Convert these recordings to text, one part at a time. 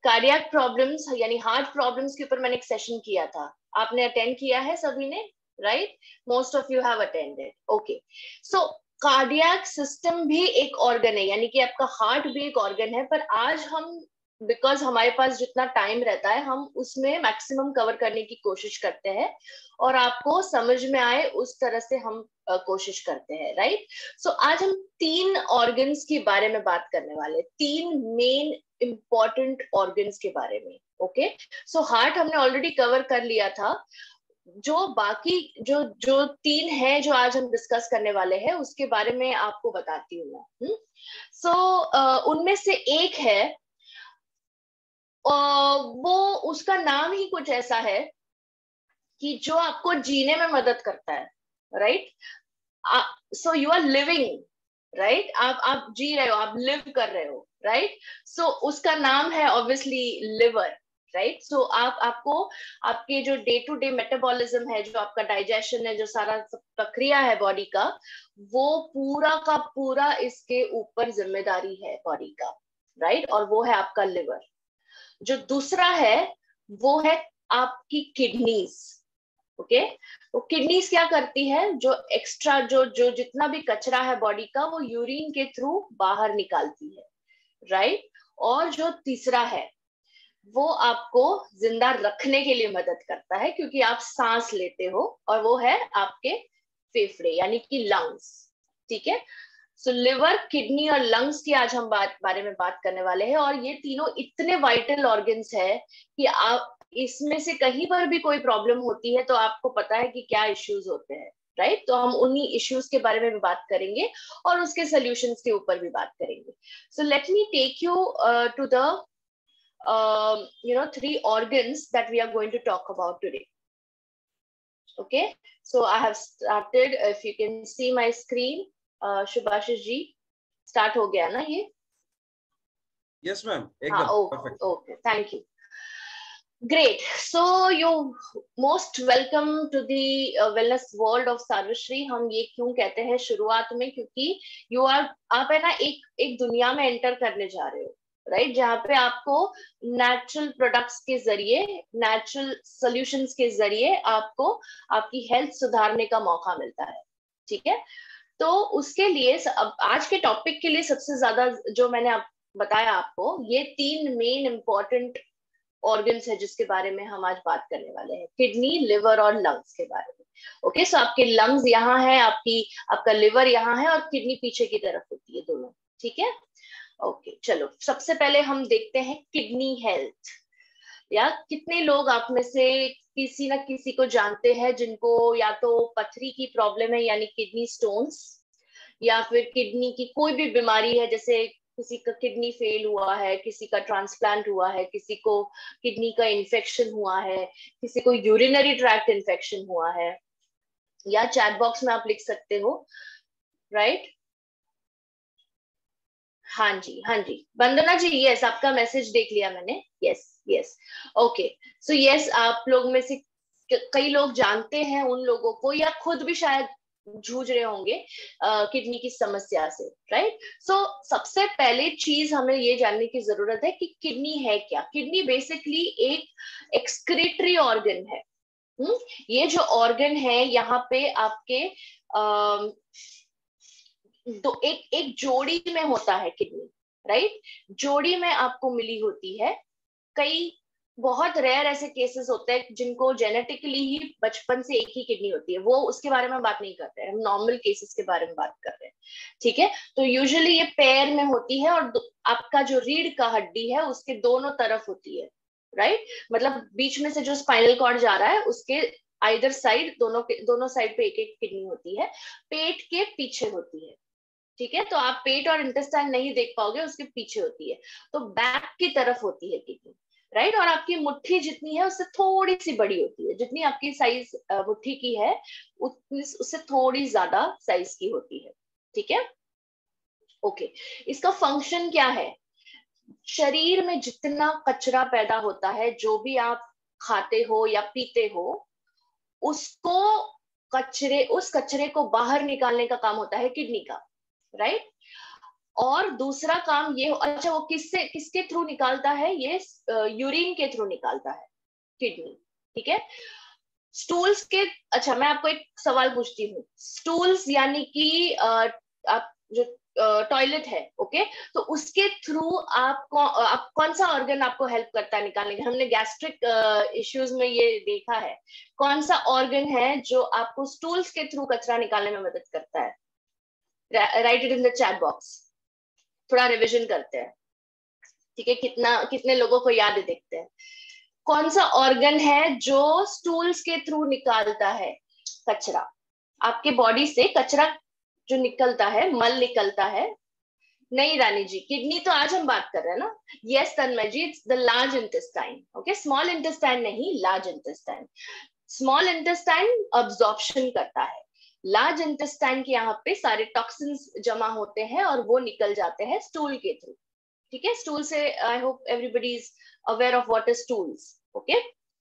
Cardiac problems यानी heart problems के ऊपर मैंने एक सेशन किया था, आपने अटेंड किया है सभी ने, right? Most of you have attended, okay. So cardiac system भी एक ऑर्गन है, यानी कि आपका हार्ट भी एक ऑर्गन है, पर आज हम बिकॉज हमारे पास जितना टाइम रहता है हम उसमें मैक्सिमम कवर करने की कोशिश करते हैं और आपको समझ में आए उस तरह से हम कोशिश करते हैं, राइट? सो आज हम 3 ऑर्गन्स के बारे में बात करने वाले, 3 मेन इंपॉर्टेंट ऑर्गन्स के बारे में, ओके? सो हार्ट हमने ऑलरेडी कवर कर लिया था, जो बाकी जो जो 3 है जो आज हम डिस्कस करने वाले हैं उसके बारे में आपको बताती हूँ मैं। सो उनमें से एक है, वो उसका नाम ही कुछ ऐसा है कि जो आपको जीने में मदद करता है, right? So you are living, right? आप जी रहे हो, आप लिव कर रहे हो, राइट? सो उसका नाम है ऑब्वियसली लिवर, राइट? सो आपको आपके जो डे टू डे मेटाबॉलिज्म है, जो आपका डाइजेशन है, जो सारा प्रक्रिया है बॉडी का, वो पूरा का पूरा इसके ऊपर जिम्मेदारी है बॉडी का, राइट? और वो है आपका लिवर। जो दूसरा है वो है आपकी किडनीज, ओके? तो किडनीज क्या करती है, जो एक्स्ट्रा जो जो जितना भी कचरा है बॉडी का वो यूरिन के थ्रू बाहर निकालती है, राइट? और जो तीसरा है वो आपको जिंदा रखने के लिए मदद करता है, क्योंकि आप सांस लेते हो, और वो है आपके फेफड़े यानी कि लंग्स, ठीक है? सो लिवर, किडनी और लंग्स की आज हम बारे में बात करने वाले हैं, और ये तीनों इतने वाइटल ऑर्गन्स है कि आप इसमें से कहीं पर भी कोई प्रॉब्लम होती है तो आपको पता है कि क्या इश्यूज होते हैं, राइट? तो हम उन्हीं इश्यूज के बारे में भी बात करेंगे और उसके सॉल्यूशंस के ऊपर भी बात करेंगे। So let me take you to the 3 organs that we are going to talk about today. Okay, so I have started. If you can see my screen, Shubhashish ji, start हो गया ना ये? Yes ma'am, हाँ, perfect. Okay, thank you. Great. So you most welcome to the wellness world of Sarvashri. हम ये क्यों कहते हैं शुरुआत में, क्योंकि आप है ना एक दुनिया में एंटर करने जा रहे हो, राइट? जहाँ पे आपको नेचुरल प्रोडक्ट्स के जरिए, नेचुरल सॉल्यूशंस के जरिए आपको आपकी हेल्थ सुधारने का मौका मिलता है, ठीक है? तो उसके लिए अब आज के टॉपिक के लिए सबसे ज्यादा जो मैंने बताया आपको, ये 3 मेन इंपॉर्टेंट ऑर्गन्स है जिसके बारे में हम आज बात करने वाले हैं, किडनी, लिवर और लंग्स के बारे में। ओके, सो आपके लंग्स यहाँ है, आपका लिवर यहाँ है, और किडनी पीछे की तरफ होती है, दोनों, ठीक है? ओके, चलो सबसे पहले हम देखते हैं किडनी हेल्थ। या कितने लोग आप में से किसी ना किसी को जानते हैं जिनको या तो पथरी की प्रॉब्लम है यानी किडनी स्टोन्स, या फिर किडनी की कोई भी बीमारी है, जैसे किसी का किडनी फेल हुआ है, किसी का ट्रांसप्लांट हुआ है, किसी को किडनी का इन्फेक्शन हुआ है, किसी को यूरिनरी ट्रैक्ट इन्फेक्शन हुआ है, या चैट बॉक्स में आप लिख सकते हो, राइट? हाँ जी, हाँ जी, वंदना जी, यस, आपका मैसेज देख लिया मैंने, yes yes, okay. So yes, आप लोग में से कई लोग जानते हैं उन लोगों को, या खुद भी शायद जूझ रहे होंगे किडनी की समस्या से, राइट? सो सबसे पहले चीज हमें ये जानने की जरूरत है कि किडनी है क्या। किडनी बेसिकली एक एक्सक्रीटरी ऑर्गन है। ये जो ऑर्गन है यहाँ पे आपके एक जोड़ी में होता है किडनी, राइट? जोड़ी में आपको मिली होती है। कई बहुत रेयर ऐसे केसेस होते हैं जिनको जेनेटिकली ही बचपन से एक ही किडनी होती है, वो उसके बारे में बात नहीं करते हैं, हम नॉर्मल केसेस के बारे में बात कर रहे हैं, ठीक है? तो यूजुअली ये पैर में होती है, और आपका जो रीढ़ का हड्डी है उसके दोनों तरफ होती है, राइट? मतलब बीच में से जो स्पाइनल कॉर्ड जा रहा है उसके आइदर साइड, दोनों साइड पे एक एक किडनी होती है, पेट के पीछे होती है, ठीक है? तो आप पेट और इंटेस्टाइन नहीं देख पाओगे, उसके पीछे होती है, तो बैक की तरफ होती है किडनी, राइट? और आपकी मुट्ठी जितनी है उससे थोड़ी सी बड़ी होती है, जितनी आपकी साइज मुट्ठी की है उससे थोड़ी ज्यादा साइज की होती है, ठीक है? ओके, इसका फंक्शन क्या है? शरीर में जितना कचरा पैदा होता है, जो भी आप खाते हो या पीते हो, उसको उस कचरे को बाहर निकालने का काम होता है किडनी का, राइट? और दूसरा काम ये, अच्छा वो किसके थ्रू निकालता है, ये यूरिन के थ्रू निकालता है किडनी, ठीक है। स्टूल्स के, अच्छा मैं आपको एक सवाल पूछती हूँ, स्टूल्स यानी कि आप जो टॉयलेट है, ओके, तो उसके थ्रू आप कौन सा ऑर्गन आपको हेल्प करता है निकालने के, हमने गैस्ट्रिक इश्यूज में ये देखा है, कौन सा ऑर्गन है जो आपको स्टूल्स के थ्रू कचरा निकालने में मदद करता है, write it in the chat box, थोड़ा रिविजन करते हैं, ठीक है, कितने लोगों को याद है, देखते हैं कौन सा ऑर्गन है जो स्टूल्स के थ्रू निकालता है कचरा, आपके बॉडी से कचरा जो निकलता है, मल निकलता है। नहीं रानी जी, किडनी तो आज हम बात कर रहे हैं ना। Yes Tanmay ji, it's the large intestine, okay, small intestine नहीं, large intestine. Small intestine absorption करता है, लार्ज इंटेस्टाइन के यहाँ पे सारे टॉक्सिन्स जमा होते हैं और वो निकल जाते हैं स्टूल के थ्रू, ठीक है। स्टूल से I hope everybody is aware of what is stools, okay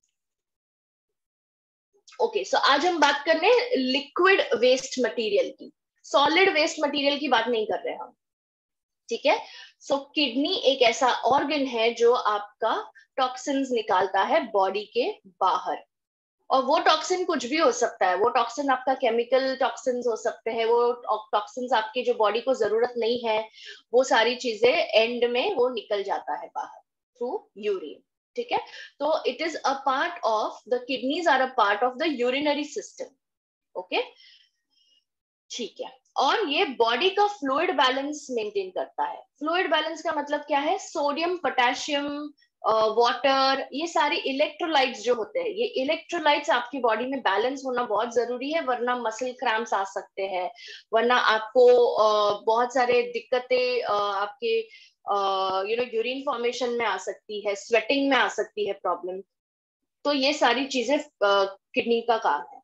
okay. So आज हम बात कर रहे हैं लिक्विड वेस्ट मटेरियल की, सॉलिड वेस्ट मटेरियल की बात नहीं कर रहे हम, ठीक है। सो किडनी एक ऐसा ऑर्गन है जो आपका टॉक्सिन्स निकालता है बॉडी के बाहर, और वो टॉक्सिन कुछ भी हो सकता है, वो टॉक्सिन आपका केमिकल टॉक्सिन्स हो सकते हैं, वो टॉक्सिन्स आपकी जो बॉडी को जरूरत नहीं है, वो सारी चीजें एंड में वो निकल जाता है बाहर थ्रू यूरिन, ठीक है। तो it is a part of the kidneys are a part of the urinary system, okay, ठीक है। और ये बॉडी का फ्लूइड बैलेंस मेंटेन करता है। फ्लूइड बैलेंस का मतलब क्या है, सोडियम, पोटेशियम, वाटर, ये सारे इलेक्ट्रोलाइट्स जो होते हैं, ये इलेक्ट्रोलाइट्स आपकी बॉडी में बैलेंस होना बहुत जरूरी है, वरना मसल क्रैम्प्स आ सकते हैं, वरना आपको बहुत सारे दिक्कतें आपके यूरिन फॉर्मेशन में आ सकती है, स्वेटिंग में आ सकती है प्रॉब्लम। तो ये सारी चीजें किडनी का काम है,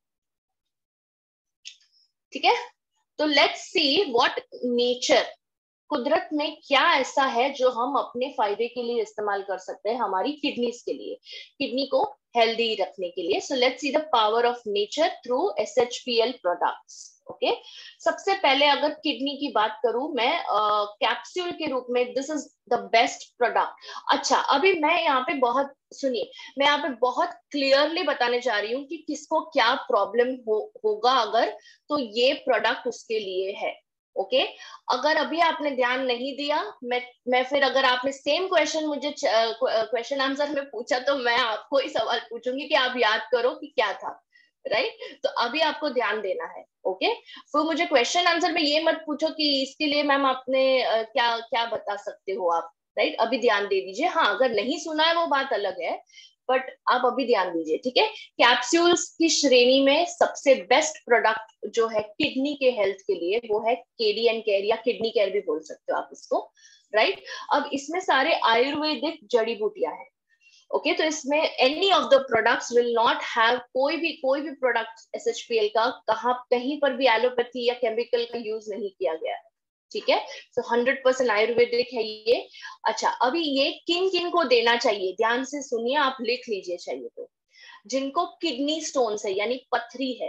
ठीक है। तो लेट्स सी व्हाट नेचर, कुदरत में क्या ऐसा है जो हम अपने फायदे के लिए इस्तेमाल कर सकते हैं हमारी किडनीज के लिए, किडनी को हेल्दी रखने के लिए। So let's see the power of nature through SHPL products, okay. सबसे पहले अगर किडनी की बात करूं मैं, कैप्सूल के रूप में this is the best product. अच्छा अभी मैं यहाँ पे बहुत, सुनिए, मैं यहाँ पे बहुत क्लियरली बताने जा रही हूँ कि किसको क्या प्रॉब्लम होगा अगर, तो ये प्रोडक्ट उसके लिए है, ओके अगर अभी आपने ध्यान नहीं दिया, मैं फिर अगर आपने सेम क्वेश्चन मुझे क्वेश्चन आंसर में पूछा तो मैं आपको ही सवाल पूछूंगी कि आप याद करो कि क्या था, राइट। तो अभी आपको ध्यान देना है, ओके। फिर मुझे क्वेश्चन आंसर में ये मत पूछो कि इसके लिए मैम आपने क्या क्या बता सकते हो आप, राइट। अभी ध्यान दे दीजिए, हाँ अगर नहीं सुना है वो बात अलग है, बट आप अभी ध्यान दीजिए, ठीक है। कैप्सूल्स की श्रेणी में सबसे बेस्ट प्रोडक्ट जो है किडनी के हेल्थ के लिए वो है KD & केयर, या किडनी केयर भी बोल सकते हो आप इसको, राइट। अब इसमें सारे आयुर्वेदिक जड़ी बूटियां हैं, ओके तो इसमें any of the products will not have, कोई भी प्रोडक्ट SHPL का कहीं पर भी एलोपैथी या केमिकल का यूज नहीं किया गया है, ठीक है। सो 100% आयुर्वेदिक है ये। अच्छा अभी ये किन किन को देना चाहिए, ध्यान से सुनिए, आप लिख लीजिए चाहिए तो, जिनको किडनी स्टोन्स है यानी पथरी है,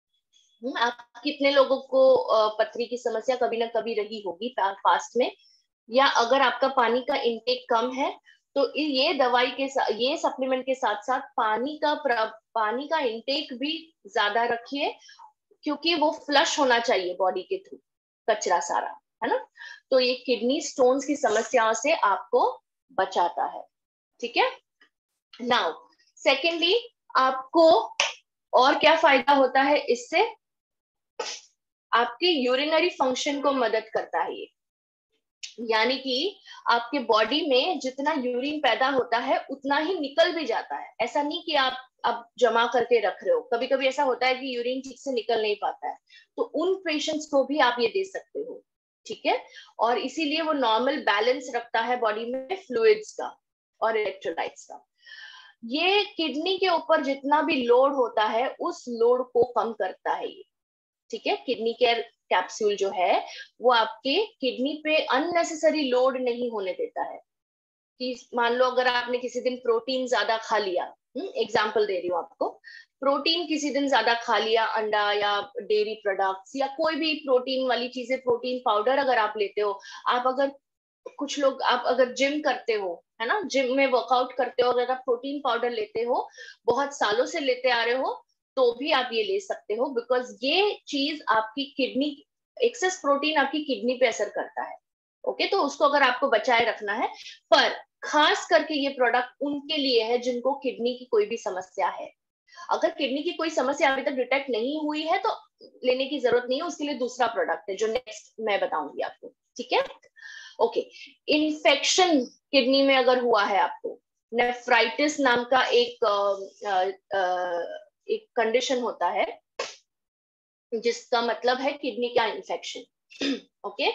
आप कितने लोगों को पथरी की समस्या कभी ना कभी रही होगी पास्ट में, या अगर आपका पानी का इंटेक कम है तो ये दवाई के साथ, ये सप्लीमेंट के साथ साथ पानी का इंटेक भी ज्यादा रखिए, क्योंकि वो फ्लश होना चाहिए बॉडी के थ्रू कचरा सारा, है ना। तो ये किडनी स्टोन्स की समस्याओं से आपको बचाता है, ठीक है। नाउ सेकेंडली आपको और क्या फायदा होता है इससे, आपके यूरिनरी फंक्शन को मदद करता है ये, यानी कि आपके बॉडी में जितना यूरिन पैदा होता है उतना ही निकल भी जाता है, ऐसा नहीं कि आप अब जमा करके रख रहे हो, कभी कभी ऐसा होता है कि यूरिन ठीक से निकल नहीं पाता है, तो उन पेशेंट्स को भी आप ये दे सकते हो, ठीक है। और इसीलिए वो नॉर्मल बैलेंस रखता है बॉडी में फ्लूइड्स का और इलेक्ट्रोलाइट्स का। ये किडनी के ऊपर जितना भी लोड होता है उस लोड को कम करता है ये, ठीक है। किडनी केयर कैप्सूल जो है वो आपके किडनी पे अननेसेसरी लोड नहीं होने देता है, कि मान लो अगर आपने किसी दिन प्रोटीन ज्यादा खा लिया एग्जाम्पल दे रही हूँ आपको। प्रोटीन किसी दिन ज्यादा खा लिया, अंडा या डेयरी प्रोडक्ट्स या कोई भी प्रोटीन वाली चीजें, प्रोटीन पाउडर अगर आप लेते हो, आप अगर कुछ लोग, आप अगर जिम करते हो, है ना, जिम में वर्कआउट करते हो, अगर आप प्रोटीन पाउडर लेते हो, बहुत सालों से लेते आ रहे हो, तो भी आप ये ले सकते हो, बिकॉज ये चीज आपकी किडनी, एक्सेस प्रोटीन आपकी किडनी पे असर करता है। ओके, तो उसको अगर आपको बचाए रखना है, पर खास करके ये प्रोडक्ट उनके लिए है जिनको किडनी की कोई भी समस्या है। अगर किडनी की कोई समस्या अभी तक डिटेक्ट नहीं हुई है तो लेने की जरूरत नहीं है, उसके लिए दूसरा प्रोडक्ट है जो नेक्स्ट मैं बताऊंगी आपको, ठीक है। ओके, इन्फेक्शन किडनी में अगर हुआ है आपको, नेफ्राइटिस नाम का एक कंडीशन होता है जिसका मतलब है किडनी का इन्फेक्शन। ओके,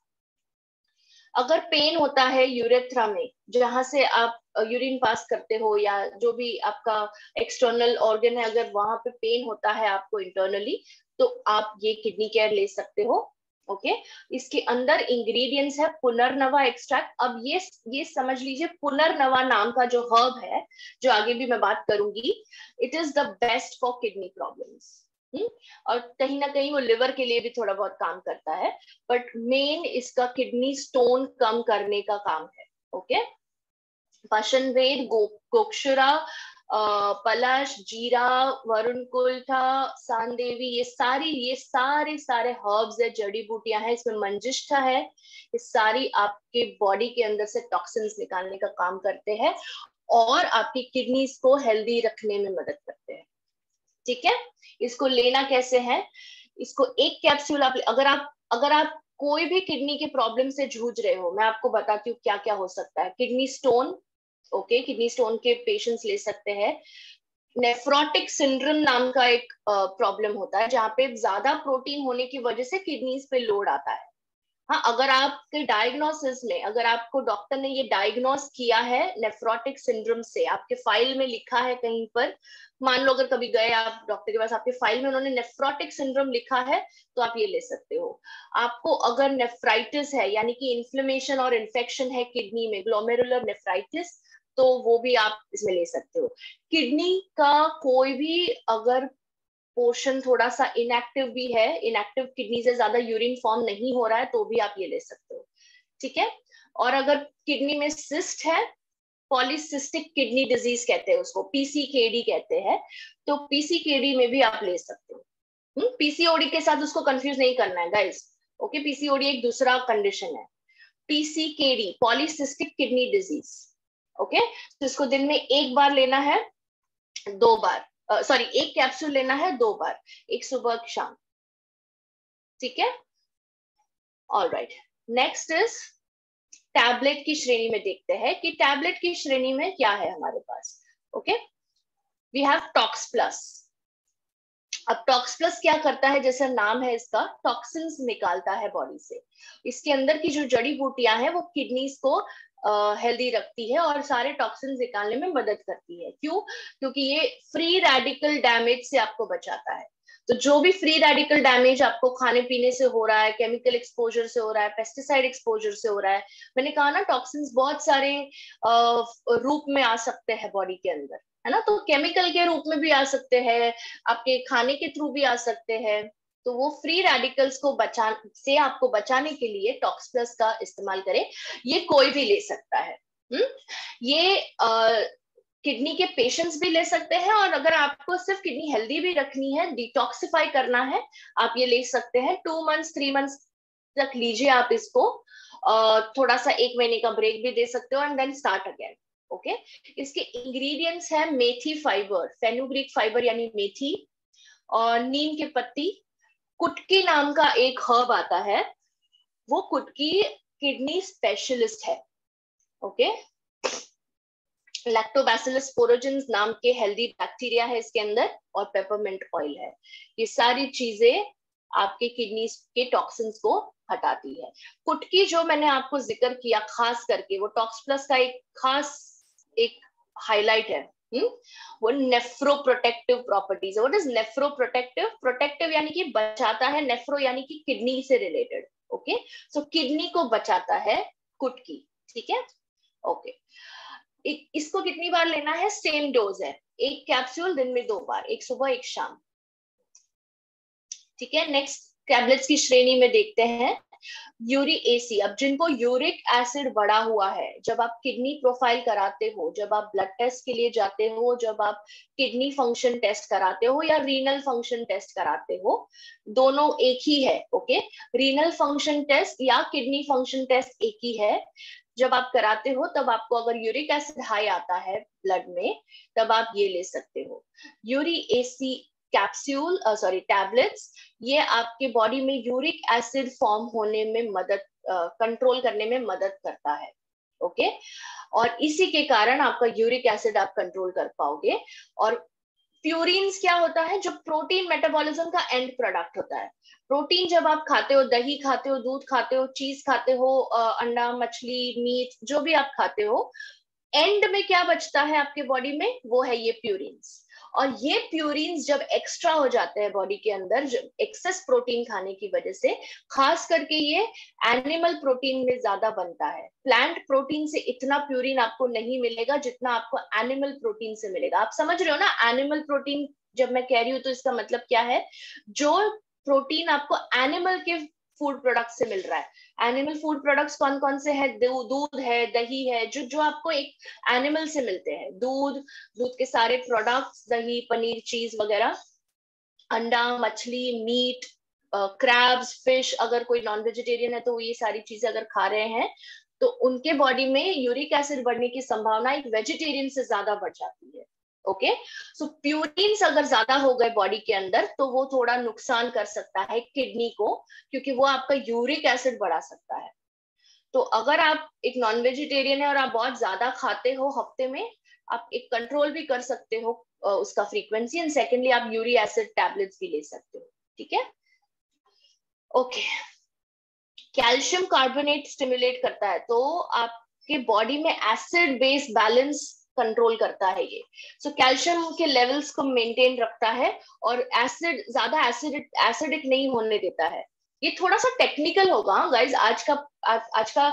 अगर पेन होता है यूरेथ्रा में, जहां से आप यूरिन पास करते हो या जो भी आपका एक्सटर्नल ऑर्गन है, अगर वहां पे पेन होता है आपको इंटरनली, तो आप ये किडनी केयर ले सकते हो। ओके, इसके अंदर इंग्रेडिएंट्स है पुनर्नवा एक्सट्रैक्ट। अब ये समझ लीजिए, पुनर्नवा नाम का जो हर्ब है, जो आगे भी मैं बात करूंगी, it is the best for kidney problems. और कहीं ना कहीं वो लिवर के लिए भी थोड़ा बहुत काम करता है, बट मेन इसका किडनी स्टोन कम करने का काम है। ओके, पशनवेद, गोक्षुरा, पलाश, जीरा, वरुण कुल्था, सांदेवी, ये सारे हर्ब्स है, जड़ी बूटियां हैं, इसमें मंजिष्ठा है। ये सारी आपके बॉडी के अंदर से टॉक्सिन्स निकालने का काम करते हैं और आपकी किडनीज को हेल्दी रखने में मदद करते हैं। ठीक है, इसको लेना कैसे है? इसको एक कैप्सूल आप, अगर आप कोई भी किडनी के प्रॉब्लम से जूझ रहे हो, मैं आपको बताती हूँ क्या क्या हो सकता है। Kidney stone, okay, kidney stone के पेशेंट्स ले सकते हैं। नेफ्रोटिक सिंड्रोम नाम का एक प्रॉब्लम होता है जहाँ पे ज्यादा प्रोटीन होने की वजह से किडनीज पे लोड आता है। हाँ, अगर आपके डायग्नोसिस में, अगर आपको डॉक्टर ने ये डायग्नोस किया है नेफ्रोटिक सिंड्रोम से, आपके फाइल में लिखा है कहीं पर, मान लो अगर कभी गए आप डॉक्टर के पास, आपके फाइल में उन्होंने नेफ्रोटिक सिंड्रोम लिखा है, तो आप ये ले सकते हो। आपको अगर नेफ्राइटिस है, यानी कि इन्फ्लेमेशन और इन्फेक्शन है किडनी में, ग्लोमेरुलर नेफ्राइटिस, तो वो भी आप इसमें ले सकते हो। किडनी का कोई भी अगर पोर्शन थोड़ा सा इनएक्टिव भी है, इनएक्टिव किडनी से ज्यादा यूरिन फॉर्म नहीं हो रहा है, तो भी आप ये ले सकते हो। ठीक है, और अगर किडनी में सिस्ट है, पॉलीसिस्टिक किडनी डिजीज कहते हैं उसको, पीसीकेडी कहते हैं, तो पीसीकेडी में भी आप ले सकते हो। पीसीओडी के साथ उसको कंफ्यूज नहीं करना है गाइस। ओके, पीसीओडी एक दूसरा कंडीशन है, PCKD polycystic kidney disease. Okay, तो इसको दिन में एक बार लेना है, 2 बार, सॉरी, एक कैप्सूल लेना है 2 बार, एक सुबह एक शाम। ठीक है, ऑलराइट। नेक्स्ट इज टैबलेट की श्रेणी में देखते हैं कि टैबलेट की श्रेणी में क्या है हमारे पास। Okay, we have tox plus. अब टॉक्स प्लस क्या करता है, जैसा नाम है इसका, टॉक्सिन्स निकालता है बॉडी से। इसके अंदर की जो जड़ी बूटियां हैं वो किडनीज को हेल्दी रखती है और सारे टॉक्सिन्स निकालने में मदद करती है। क्यों? क्योंकि ये फ्री रेडिकल डैमेज से आपको बचाता है। तो जो भी फ्री रेडिकल डैमेज आपको खाने पीने से हो रहा है, केमिकल एक्सपोजर से हो रहा है, पेस्टिसाइड एक्सपोजर से हो रहा है, मैंने कहा ना टॉक्सिन्स बहुत सारे रूप में आ सकते हैं बॉडी के अंदर, है ना, तो केमिकल के रूप में भी आ सकते हैं, आपके खाने के थ्रू भी आ सकते हैं। तो वो फ्री रेडिकल्स को आपको बचाने के लिए टॉक्स प्लस का इस्तेमाल करें। ये कोई भी ले सकता है। ये किडनी के पेशेंट्स भी ले सकते हैं, और अगर आपको सिर्फ किडनी हेल्दी भी रखनी है, डिटॉक्सिफाई करना है, आप ये ले सकते हैं। 2 मंथ्स 3 मंथ्स तक लीजिए आप इसको, थोड़ा सा 1 महीने का ब्रेक भी दे सकते हो and then start again. Okay, इसके इंग्रेडिएंट्स है मेथी फाइबर, फेनुग्रीक फाइबर यानी मेथी, और नीम के पत्ती, कुटकी नाम का एक हर्ब आता है, वो कुटकी किडनी स्पेशलिस्ट है। ओके, लैक्टोबैसिलस स्पोरोजेंस नाम के हेल्दी बैक्टीरिया है इसके अंदर, और पेपरमिंट ऑयल है। ये सारी चीजें आपके किडनी के टॉक्सिन्स को हटाती है। कुटकी जो मैंने आपको जिक्र किया खास करके, वो टॉक्स प्लस का एक खास एक हाईलाइट है। वो नेफ्रोप्रोटेक्टिव प्रॉपर्टीज है। What is nephroprotective? प्रोटेक्टिव यानी कि बचाता है, नेफ्रो यानी कि किडनी से रिलेटेड। ओके, सो किडनी को बचाता है कुटकी। ठीक है, ओके। इसको कितनी बार लेना है, सेम डोज है, एक कैप्सूल दिन में 2 बार, एक सुबह एक शाम। ठीक है, नेक्स्ट टैबलेट्स की श्रेणी में देखते हैं यूरिएसी। अब जिनको यूरिक एसिड बढ़ा हुआ है, जब आप किडनी प्रोफाइल कराते हो, जब आप ब्लड टेस्ट के लिए जाते हो, जब आप किडनी फंक्शन टेस्ट कराते हो या रीनल फंक्शन टेस्ट कराते हो, दोनों एक ही है। ओके, रीनल फंक्शन टेस्ट या किडनी फंक्शन टेस्ट एक ही है। जब आप कराते हो तब आपको अगर यूरिक एसिड हाई आता है ब्लड में, तब आप ये ले सकते हो यूरिएसी कैप्सूल, सॉरी टैबलेट्स। ये आपके बॉडी में यूरिक एसिड फॉर्म होने में मदद, कंट्रोल करने में मदद करता है। ओके, और इसी के कारण आपका यूरिक एसिड आप कंट्रोल कर पाओगे। और प्यूरिन्स क्या होता है, जो प्रोटीन मेटाबॉलिज्म का एंड प्रोडक्ट होता है। प्रोटीन जब आप खाते हो, दही खाते हो, दूध खाते हो, चीज खाते हो, अंडा, मछली, मीट, जो भी आप खाते हो, एंड में क्या बचता है आपके बॉडी में, वो है ये प्यूरिन्स। और ये प्यूरिन्स जब एक्स्ट्रा हो जाते हैं बॉडी के अंदर, जब एक्सेस प्रोटीन खाने की वजह से, खास करके ये एनिमल प्रोटीन में ज्यादा बनता है। प्लांट प्रोटीन से इतना प्यूरिन आपको नहीं मिलेगा जितना आपको एनिमल प्रोटीन से मिलेगा। आप समझ रहे हो ना, एनिमल प्रोटीन जब मैं कह रही हूँ तो इसका मतलब क्या है, जो प्रोटीन आपको एनिमल के फूड प्रोडक्ट से मिल रहा है। एनिमल फूड प्रोडक्ट्स कौन कौन से हैं, दूध है, दही है, जो जो आपको एक एनिमल से मिलते हैं। दूध, दूध के सारे प्रोडक्ट्स, दही, पनीर, चीज वगैरह, अंडा, मछली, मीट, क्रैब्स, फिश, अगर कोई नॉन वेजिटेरियन है तो ये सारी चीजें अगर खा रहे हैं तो उनके बॉडी में यूरिक एसिड बढ़ने की संभावना एक वेजिटेरियन से ज्यादा बढ़ जाती है। ओके, सो प्यूरिन्स अगर ज्यादा हो गए बॉडी के अंदर तो वो थोड़ा नुकसान कर सकता है किडनी को, क्योंकि वो आपका यूरिक एसिड बढ़ा सकता है। तो अगर आप एक नॉन वेजिटेरियन है और आप बहुत ज्यादा खाते हो हफ्ते में, आप एक कंट्रोल भी कर सकते हो उसका फ्रीक्वेंसी, एंड सेकेंडली आप यूरिक एसिड टैबलेट्स भी ले सकते हो। ठीक है, ओके। कैल्शियम कार्बोनेट स्टिमुलेट करता है, तो आपके बॉडी में एसिड बेस बैलेंस कंट्रोल करता है ये। सो कैल्शियम के लेवल्स को मेंटेन रखता है और एसिड, ज्यादा एसिडिक नहीं होने देता है। ये थोड़ा सा टेक्निकल होगा गाइज, आज का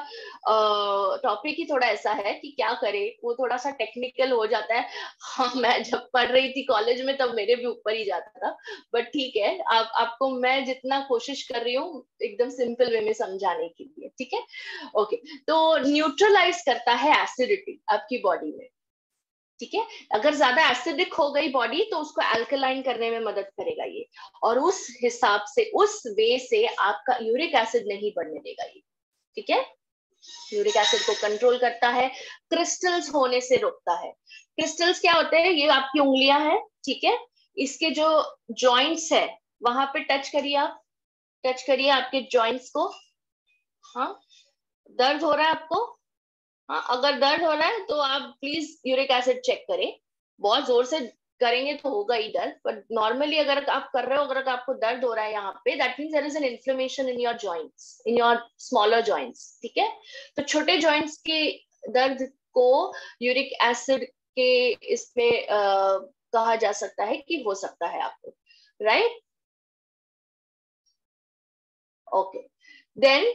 टॉपिक ही थोड़ा ऐसा है कि क्या करे, वो थोड़ा सा टेक्निकल हो जाता है। हाँ, मैं जब पढ़ रही थी कॉलेज में तब मेरे भी ऊपर ही जाता था, बट ठीक है, आपको मैं जितना कोशिश कर रही हूँ एकदम सिंपल वे में समझाने के लिए। ठीक है, ओके। तो न्यूट्रलाइज करता है एसिडिटी आपकी बॉडी में। ठीक है, अगर ज्यादा एसिडिक हो गई बॉडी तो उसको अल्कलाइन करने में मदद करेगा ये, और उस हिसाब से, उस वे से आपका यूरिक एसिड नहीं बढ़ने देगा ये। ठीक है, यूरिक एसिड को कंट्रोल करता है, क्रिस्टल्स होने से रोकता है। क्रिस्टल्स क्या होते हैं, ये आपकी उंगलियां हैं, ठीक है, इसके जो जॉइंट्स है वहां पे टच करिए, आप टच करिए आपके जॉइंट्स को। हाँ, दर्द हो रहा है आपको? हाँ, अगर दर्द हो रहा है तो आप प्लीज यूरिक एसिड चेक करें। बहुत जोर से करेंगे तो होगा ही दर्द, पर नॉर्मली अगर आप कर रहे हो, अगर आपको दर्द हो रहा है यहाँ पे, that means there is an inflammation in your joints, in your smaller joints. ठीक है, तो छोटे जॉइंट्स के दर्द को यूरिक एसिड के इसमें कहा जा सकता है कि हो सकता है आपको, राइट? ओके, देन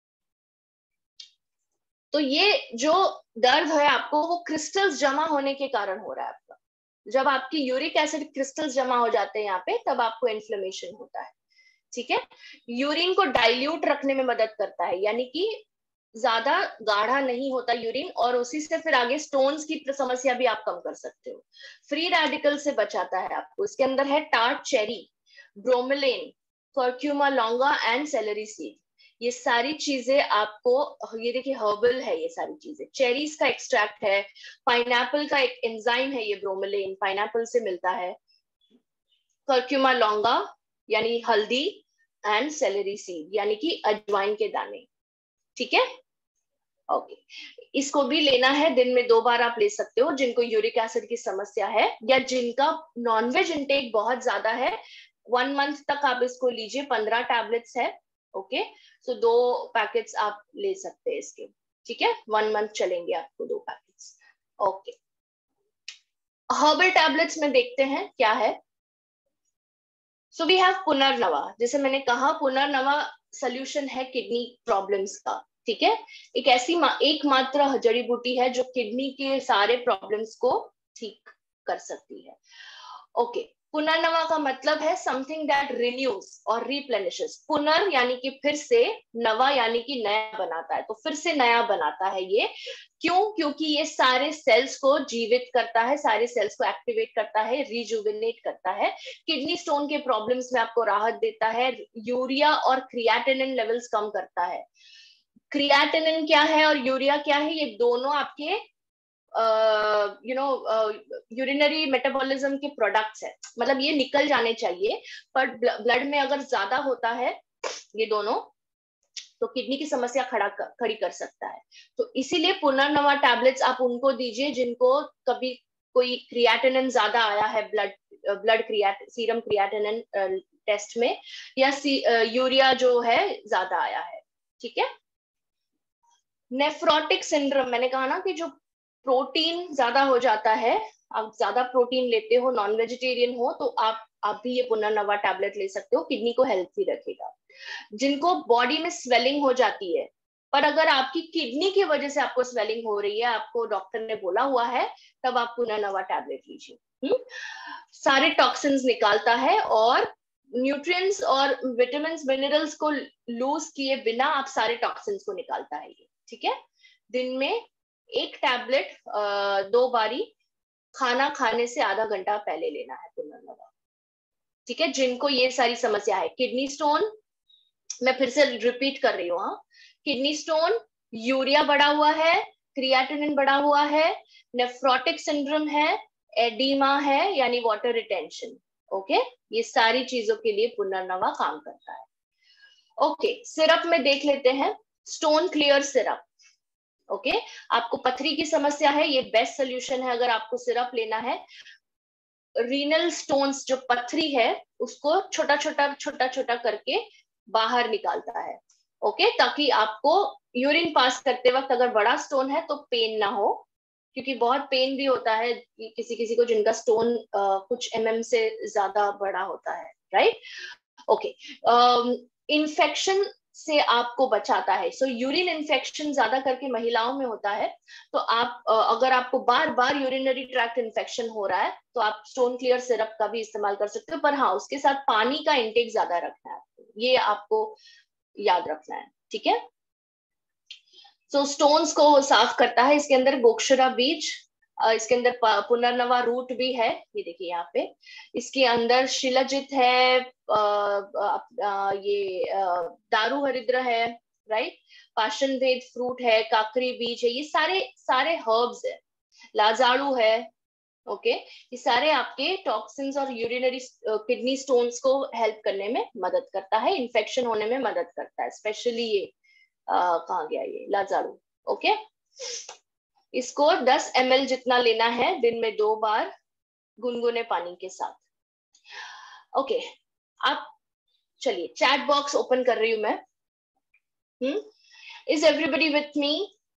तो ये जो दर्द है आपको, वो क्रिस्टल्स जमा होने के कारण हो रहा है आपका। जब आपकी यूरिक एसिड क्रिस्टल्स जमा हो जाते हैं यहाँ पे, तब आपको इन्फ्लेमेशन होता है। ठीक है, यूरिन को डाइल्यूट रखने में मदद करता है, यानी कि ज्यादा गाढ़ा नहीं होता यूरिन, और उसी से फिर आगे स्टोन्स की समस्या भी आप कम कर सकते हो। फ्री रेडिकल से बचाता है आपको। इसके अंदर है tart cherry, bromelain, curcuma longa and celery seed. ये सारी चीजें आपको, ये देखिए हर्बल है ये सारी चीजें। चेरीज का एक्सट्रैक्ट है, पाइनएप्पल का एक एंजाइम है ये ब्रोमेलिन, पाइनएप्पल से मिलता है। कर्क्यूमा लॉन्गा यानी हल्दी, एंड सेलेरी सीड यानी कि अजवाइन के दाने। ठीक है, ओके। इसको भी लेना है, दिन में 2 बार आप ले सकते हो, जिनको यूरिक एसिड की समस्या है या जिनका नॉनवेज इंटेक बहुत ज्यादा है। 1 मंथ तक आप इसको लीजिए, 15 टैबलेट्स है। ओके, सो 2 पैकेट्स आप ले सकते हैं इसके। ठीक है, 1 मंथ चलेंगे आपको 2 पैकेट्स। ओके, हर्बल टैबलेट्स में देखते हैं क्या है। सो वी हैव पुनर्नवा। जैसे मैंने कहा, पुनर्नवा सोल्यूशन है किडनी प्रॉब्लम्स का। ठीक है, एक ऐसी एकमात्र जड़ी बूटी है जो किडनी के सारे प्रॉब्लम्स को ठीक कर सकती है। ओके, पुनर्नवा का मतलब है समथिंग दैट रिन्यूज और रिप्लेनिशेस। पुनर् यानी कि फिर से, नवा यानी कि नया बनाता है, तो फिर से नया बनाता है ये। क्यों? क्योंकि ये सारे सेल्स को जीवित करता है, सारे सेल्स को एक्टिवेट करता है, रिजुविनेट करता है, किडनी स्टोन के प्रॉब्लम्स में आपको राहत देता है, यूरिया और क्रिएटिनिन लेवल्स कम करता है। क्रिएटिनिन क्या है और यूरिया क्या है? ये दोनों आपके यूरिनरी मेटाबॉलिज्म के प्रोडक्ट्स है, मतलब ये निकल जाने चाहिए, पर ब्लड में अगर ज्यादा होता है ये दोनों, तो किडनी की समस्या खड़ी कर सकता है। तो इसीलिए पुनर्नवा टैबलेट्स आप उनको दीजिए जिनको कभी कोई क्रिएटिनिन ज्यादा आया है, ब्लड सीरम क्रिएटिनिन टेस्ट में, या यूरिया जो है ज्यादा आया है। ठीक है, नेफ्रोटिक सिंड्रोम, मैंने कहा ना कि जो प्रोटीन ज्यादा हो जाता है, आप ज्यादा प्रोटीन लेते हो, नॉन वेजिटेरियन हो, तो आप भी ये पुनर्नवा टैबलेट ले सकते हो, किडनी को हेल्थी रखेगा। जिनको बॉडी में स्वेलिंग हो जाती है, पर अगर आपकी किडनी की वजह से आपको स्वेलिंग हो रही है, आपको डॉक्टर ने बोला हुआ है, तब आप पुनर्नवा टैबलेट लीजिए। सारे टॉक्सिन्स निकालता है और न्यूट्रिएंट्स और विटामिन मिनरल्स को लूज किए बिना आप सारे टॉक्सिन्स को निकालता है ये। ठीक है, दिन में एक टैबलेट 2 बारी खाना खाने से आधा घंटा पहले लेना है पुनर्नवा। ठीक है, जिनको ये सारी समस्या है, किडनी स्टोन, मैं फिर से रिपीट कर रही हूँ, हाँ, किडनी स्टोन, यूरिया बढ़ा हुआ है, क्रिएटिनिन बढ़ा हुआ है, नेफ्रोटिक सिंड्रोम है, एडिमा है यानी वाटर रिटेंशन। ओके, ये सारी चीजों के लिए पुनर्नवा काम करता है। ओके, सिरप में देख लेते हैं, स्टोन क्लियर सिरप। ओके, आपको पथरी की समस्या है, ये बेस्ट सोल्यूशन है अगर आपको सिरप लेना है। रीनल स्टोन्स, जो पथरी है, उसको छोटा छोटा करके बाहर निकालता है। ओके, ताकि आपको यूरिन पास करते वक्त अगर बड़ा स्टोन है तो पेन ना हो, क्योंकि बहुत पेन भी होता है किसी किसी को जिनका स्टोन कुछ mm से ज्यादा बड़ा होता है, राइट। ओके, इन्फेक्शन से आपको बचाता है। सो यूरिन इन्फेक्शन ज्यादा करके महिलाओं में होता है, तो आप अगर आपको बार बार यूरिनरी ट्रैक्ट इन्फेक्शन हो रहा है तो आप स्टोन क्लियर सिरप का भी इस्तेमाल कर सकते हो, पर हाँ, उसके साथ पानी का इंटेक ज्यादा रखना है, ये आपको याद रखना है। ठीक है, सो स्टोन्स को साफ करता है, इसके अंदर गोक्षरा बीज, इसके अंदर पुनर्नवा रूट भी है, ये देखिए यहाँ पे, इसके अंदर शिलाजित है, ये दारू हरिद्र है, राइट, पाशन भेद फ्रूट है, काकरी बीज है, ये सारे सारे हर्ब्स है, लाजाड़ू है। ओके, ये सारे आपके टॉक्सिन्स और यूरिनरी किडनी स्टोन्स को हेल्प करने में मदद करता है, इन्फेक्शन होने में मदद करता है, स्पेशली ये कहाँ गया ये लाजाड़ू। ओके, इसको 10 ml जितना लेना है, दिन में 2 बार गुनगुने पानी के साथ। ओके, आप चलिए, चैट बॉक्स ओपन कर रही हूं मैं। Is everybody with me?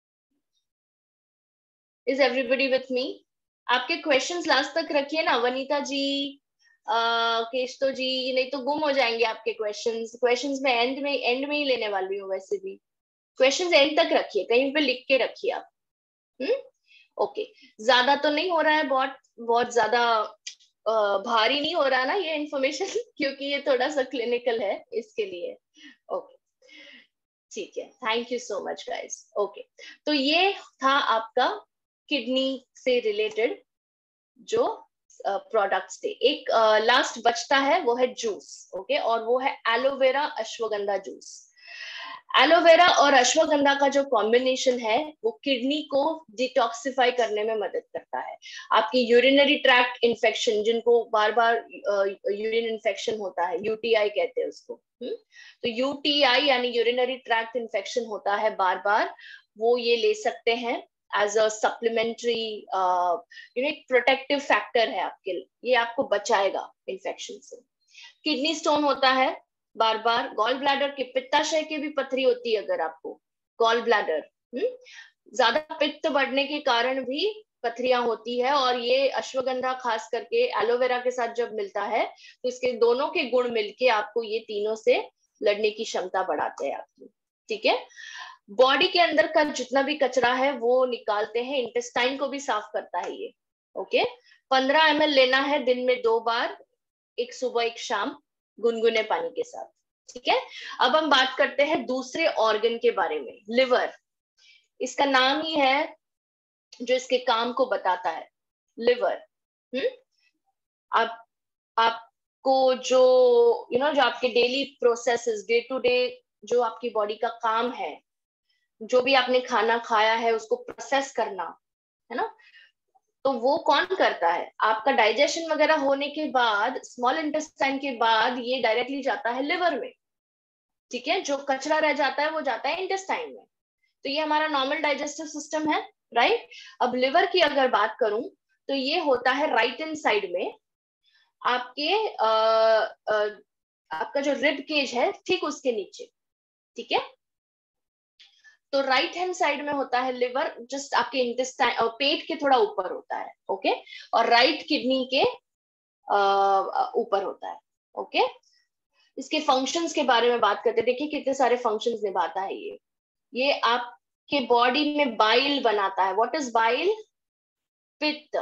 Is everybody with me? आपके क्वेश्चंस लास्ट तक रखिए ना, वनीता जी, केशतो जी, नहीं तो गुम हो जाएंगे आपके क्वेश्चंस में एंड में ही लेने वाली हूँ, वैसे भी क्वेश्चंस एंड तक रखिए, कहीं पे लिख के रखिए आप। ओके, ज्यादा तो नहीं हो रहा है, बहुत ज्यादा भारी नहीं हो रहा ना ये इंफॉर्मेशन क्योंकि ये थोड़ा सा क्लिनिकल है, इसके लिए। ओके, ठीक है, thank you so much guys. Okay, तो ये था आपका किडनी से रिलेटेड जो प्रोडक्ट्स थे। एक लास्ट बचता है, वो है जूस। ओके, और वो है एलोवेरा अश्वगंधा जूस। एलोवेरा और अश्वगंधा का जो कॉम्बिनेशन है वो किडनी को डिटॉक्सिफाई करने में मदद करता है। आपकी यूरिनरी ट्रैक्ट इन्फेक्शन, जिनको बार बार यूरिन इन्फेक्शन होता है, यूटीआई कहते हैं उसको, तो यूटीआई यानी यूरिनरी ट्रैक्ट इन्फेक्शन होता है बार बार, वो ये ले सकते हैं एज अ सप्लीमेंट्री, एक प्रोटेक्टिव फैक्टर है आपके लिए, ये आपको बचाएगा इन्फेक्शन से। किडनी स्टोन होता है बार बार, गॉल ब्लैडर के, पित्ताशय की भी पथरी होती है अगर आपको, गॉल ब्लैडर, ज्यादा पित्त बढ़ने के कारण भी पथरियां होती है, और ये अश्वगंधा खास करके एलोवेरा के साथ जब मिलता है तो इसके दोनों के गुण मिलके आपको ये तीनों से लड़ने की क्षमता बढ़ाते हैं आपकी। ठीक है, बॉडी के अंदर का जितना भी कचरा है वो निकालते हैं, इंटेस्टाइन को भी साफ करता है ये। ओके, 15 ml लेना है दिन में 2 बार, एक सुबह एक शाम, गुनगुने पानी के साथ। ठीक है, अब हम बात करते हैं दूसरे ऑर्गन के बारे में, लिवर। इसका नाम ही है जो इसके काम को बताता है, लिवर। आप आपको जो जो आपके daily processes, day to day जो आपकी बॉडी का काम है, जो भी आपने खाना खाया है उसको प्रोसेस करना है ना, तो वो कौन करता है? आपका डाइजेशन वगैरह होने के बाद, स्मॉल इंटेस्टाइन के बाद ये डायरेक्टली जाता है लिवर में। ठीक है, जो कचरा रह जाता है वो जाता है इंटेस्टाइन में। तो ये हमारा नॉर्मल डाइजेस्टिव सिस्टम है, राइट। अब लिवर की अगर बात करूं तो ये होता है राइट हैंड साइड में, आपके आपका जो रिब केज है ठीक उसके नीचे। ठीक है, तो राइट हैंड साइड में होता है लिवर, जस्ट आपके इंटेस्टाइन और पेट के थोड़ा ऊपर होता है। ओके, और राइट किडनी के ऊपर होता है। ओके, इसके फंक्शंस के बारे में बात करते हैं। देखिए कितने सारे फंक्शंस निभाता है ये आपके बॉडी में बाइल बनाता है। What is bile? पित्त।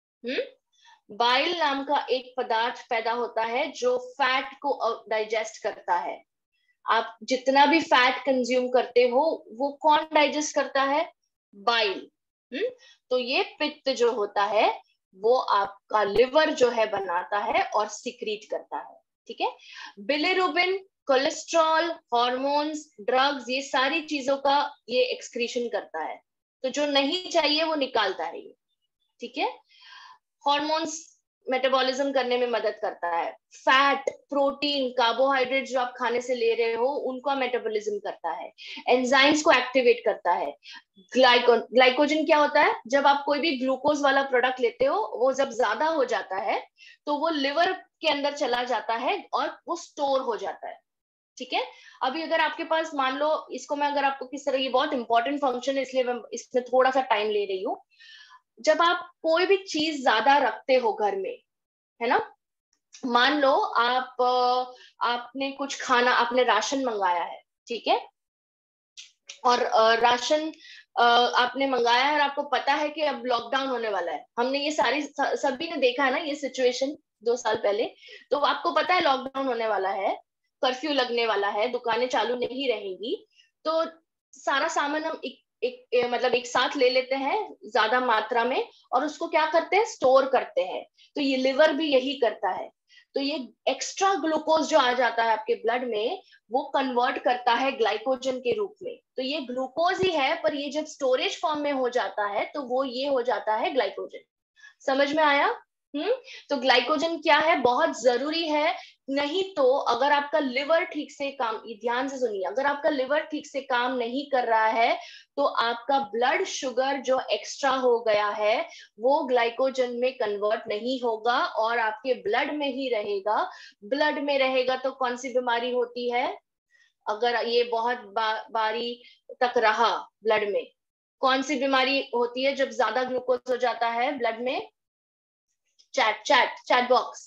बाइल नाम का एक पदार्थ पैदा होता है जो फैट को डाइजेस्ट करता है। आप जितना भी फैट कंज्यूम करते हो वो कौन डाइजेस्ट करता है? बाइल। तो ये पित्त जो होता है वो आपका लिवर जो है बनाता है और सिक्रीट करता है। ठीक है, बिलिरुबिन, कोलेस्ट्रॉल, हॉर्मोन्स, ड्रग्स, ये सारी चीजों का ये एक्सक्रीशन करता है। तो जो नहीं चाहिए वो निकालता है ये। ठीक है, हॉर्मोन्स मेटाबॉलिज्म करने में मदद करता है। फैट, प्रोटीन, कार्बोहाइड्रेट जो आप खाने से ले रहे हो उनका मेटाबॉलिज्म करता है। एंजाइम्स को एक्टिवेट करता है। ग्लाइकोजन क्या होता है? जब आप कोई भी ग्लूकोज वाला प्रोडक्ट लेते हो वो जब ज्यादा हो जाता है तो वो लिवर के अंदर चला जाता है और वो स्टोर हो जाता है। ठीक है, अभी अगर आपके पास मान लो, इसको मैं अगर आपको किस तरह, ये बहुत इंपॉर्टेंट फंक्शन है इसलिए मैं इसमें थोड़ा सा टाइम ले रही हूँ। जब आप कोई भी चीज ज्यादा रखते हो घर में, है ना, मान लो आपने कुछ खाना, आपने राशन मंगाया है। ठीक है, और राशन आपने मंगाया है और आपको पता है कि अब लॉकडाउन होने वाला है। हमने ये सारी सभी ने देखा है ना ये सिचुएशन 2 साल पहले। तो आपको पता है लॉकडाउन होने वाला है, कर्फ्यू लगने वाला है, दुकानें चालू नहीं रहेंगी। तो सारा सामान हम मतलब एक साथ ले लेते हैं ज्यादा मात्रा में और उसको क्या करते हैं? स्टोर करते हैं। तो ये लिवर भी यही करता है। तो ये एक्स्ट्रा ग्लूकोज जो आ जाता है आपके ब्लड में वो कन्वर्ट करता है ग्लाइकोजन के रूप में। तो ये ग्लूकोज ही है, पर ये जब स्टोरेज फॉर्म में हो जाता है तो वो ये हो जाता है ग्लाइकोजन। समझ में आया? तो ग्लाइकोजन क्या है? बहुत जरूरी है। नहीं तो अगर आपका लिवर ठीक से काम, ध्यान से सुनिए, अगर आपका लिवर ठीक से काम नहीं कर रहा है तो आपका ब्लड शुगर जो एक्स्ट्रा हो गया है वो ग्लाइकोजन में कन्वर्ट नहीं होगा और आपके ब्लड में ही रहेगा। ब्लड में रहेगा तो कौन सी बीमारी होती है? अगर ये बहुत बारी तक रहा ब्लड में, कौन सी बीमारी होती है जब ज्यादा ग्लूकोज हो जाता है ब्लड में? Chat box.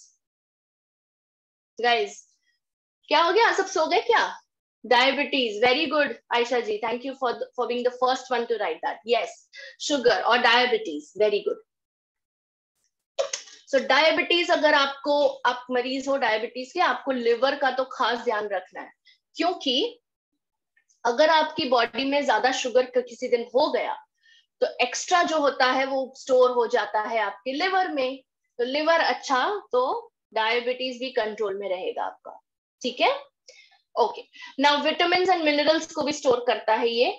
गाइस, क्या हो गया? सब सो गए क्या? Diabetes, very good Ayesha ji, thank you for being the first one to write that. Yes, sugar और diabetes, very good. So diabetes, अगर आप मरीज हो डायबिटीज के, आपको लिवर का तो खास ध्यान रखना है। क्योंकि अगर आपकी बॉडी में ज्यादा शुगर किसी दिन हो गया तो एक्स्ट्रा जो होता है वो स्टोर हो जाता है आपके लिवर में। तो लिवर अच्छा तो डायबिटीज भी कंट्रोल में रहेगा आपका। ठीक है, okay. Now vitamin and minerals को भी स्टोर करता है ये।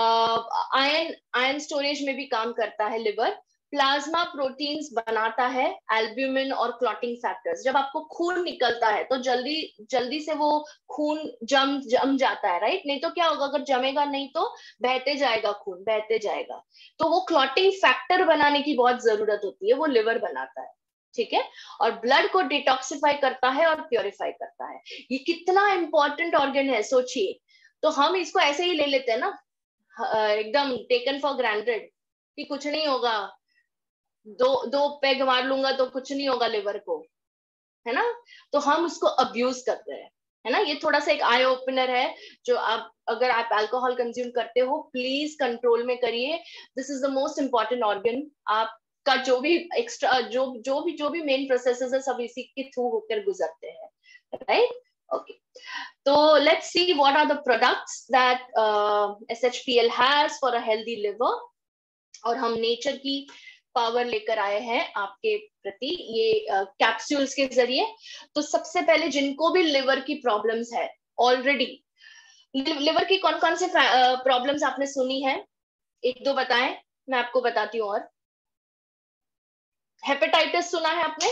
आयरन स्टोरेज में भी काम करता है लिवर। प्लाज्मा प्रोटीन्स बनाता है, एल्ब्यूमिन और क्लॉटिंग फैक्टर्स। जब आपको खून निकलता है तो जल्दी जल्दी से वो खून जम जाता है, राइट? नहीं तो क्या होगा? अगर जमेगा नहीं तो बहते जाएगा, खून बहते जाएगा। तो वो क्लॉटिंग फैक्टर बनाने की बहुत जरूरत होती है, वो लिवर बनाता है। ठीक है, और ब्लड को डिटॉक्सिफाई करता है और प्योरीफाई करता है। ये कितना इंपॉर्टेंट ऑर्गन है, सोचिए। तो हम इसको ऐसे ही ले लेते हैं ना, एकदम टेकन फॉर ग्रांटेड कि कुछ नहीं होगा, दो पेग मार लूंगा तो कुछ नहीं होगा लिवर को, है ना? तो हम उसको अब्यूज करते हैं। है ना। ये थोड़ा सा एक आई ओपनर है, जो आप अगर आप अल्कोहल कंज्यूम करते हो प्लीज कंट्रोल में करिए। This is the most important organ. आपका जो भी एक्स्ट्रा जो भी मेन प्रोसेसेस है सब इसी के थ्रू होकर गुजरते हैं, राइट। ओके, तो let's see what are the products that SHPL has for a healthy liver। और हम नेचर की पावर लेकर आए हैं आपके प्रति ये कैप्सूल्स के जरिए। तो सबसे पहले जिनको भी लिवर की प्रॉब्लम्स है ऑलरेडी, लिवर की कौन कौन से प्रॉब्लम्स आपने सुनी है, एक दो बताएं, मैं आपको बताती हूँ। और हेपेटाइटिस सुना है आपने?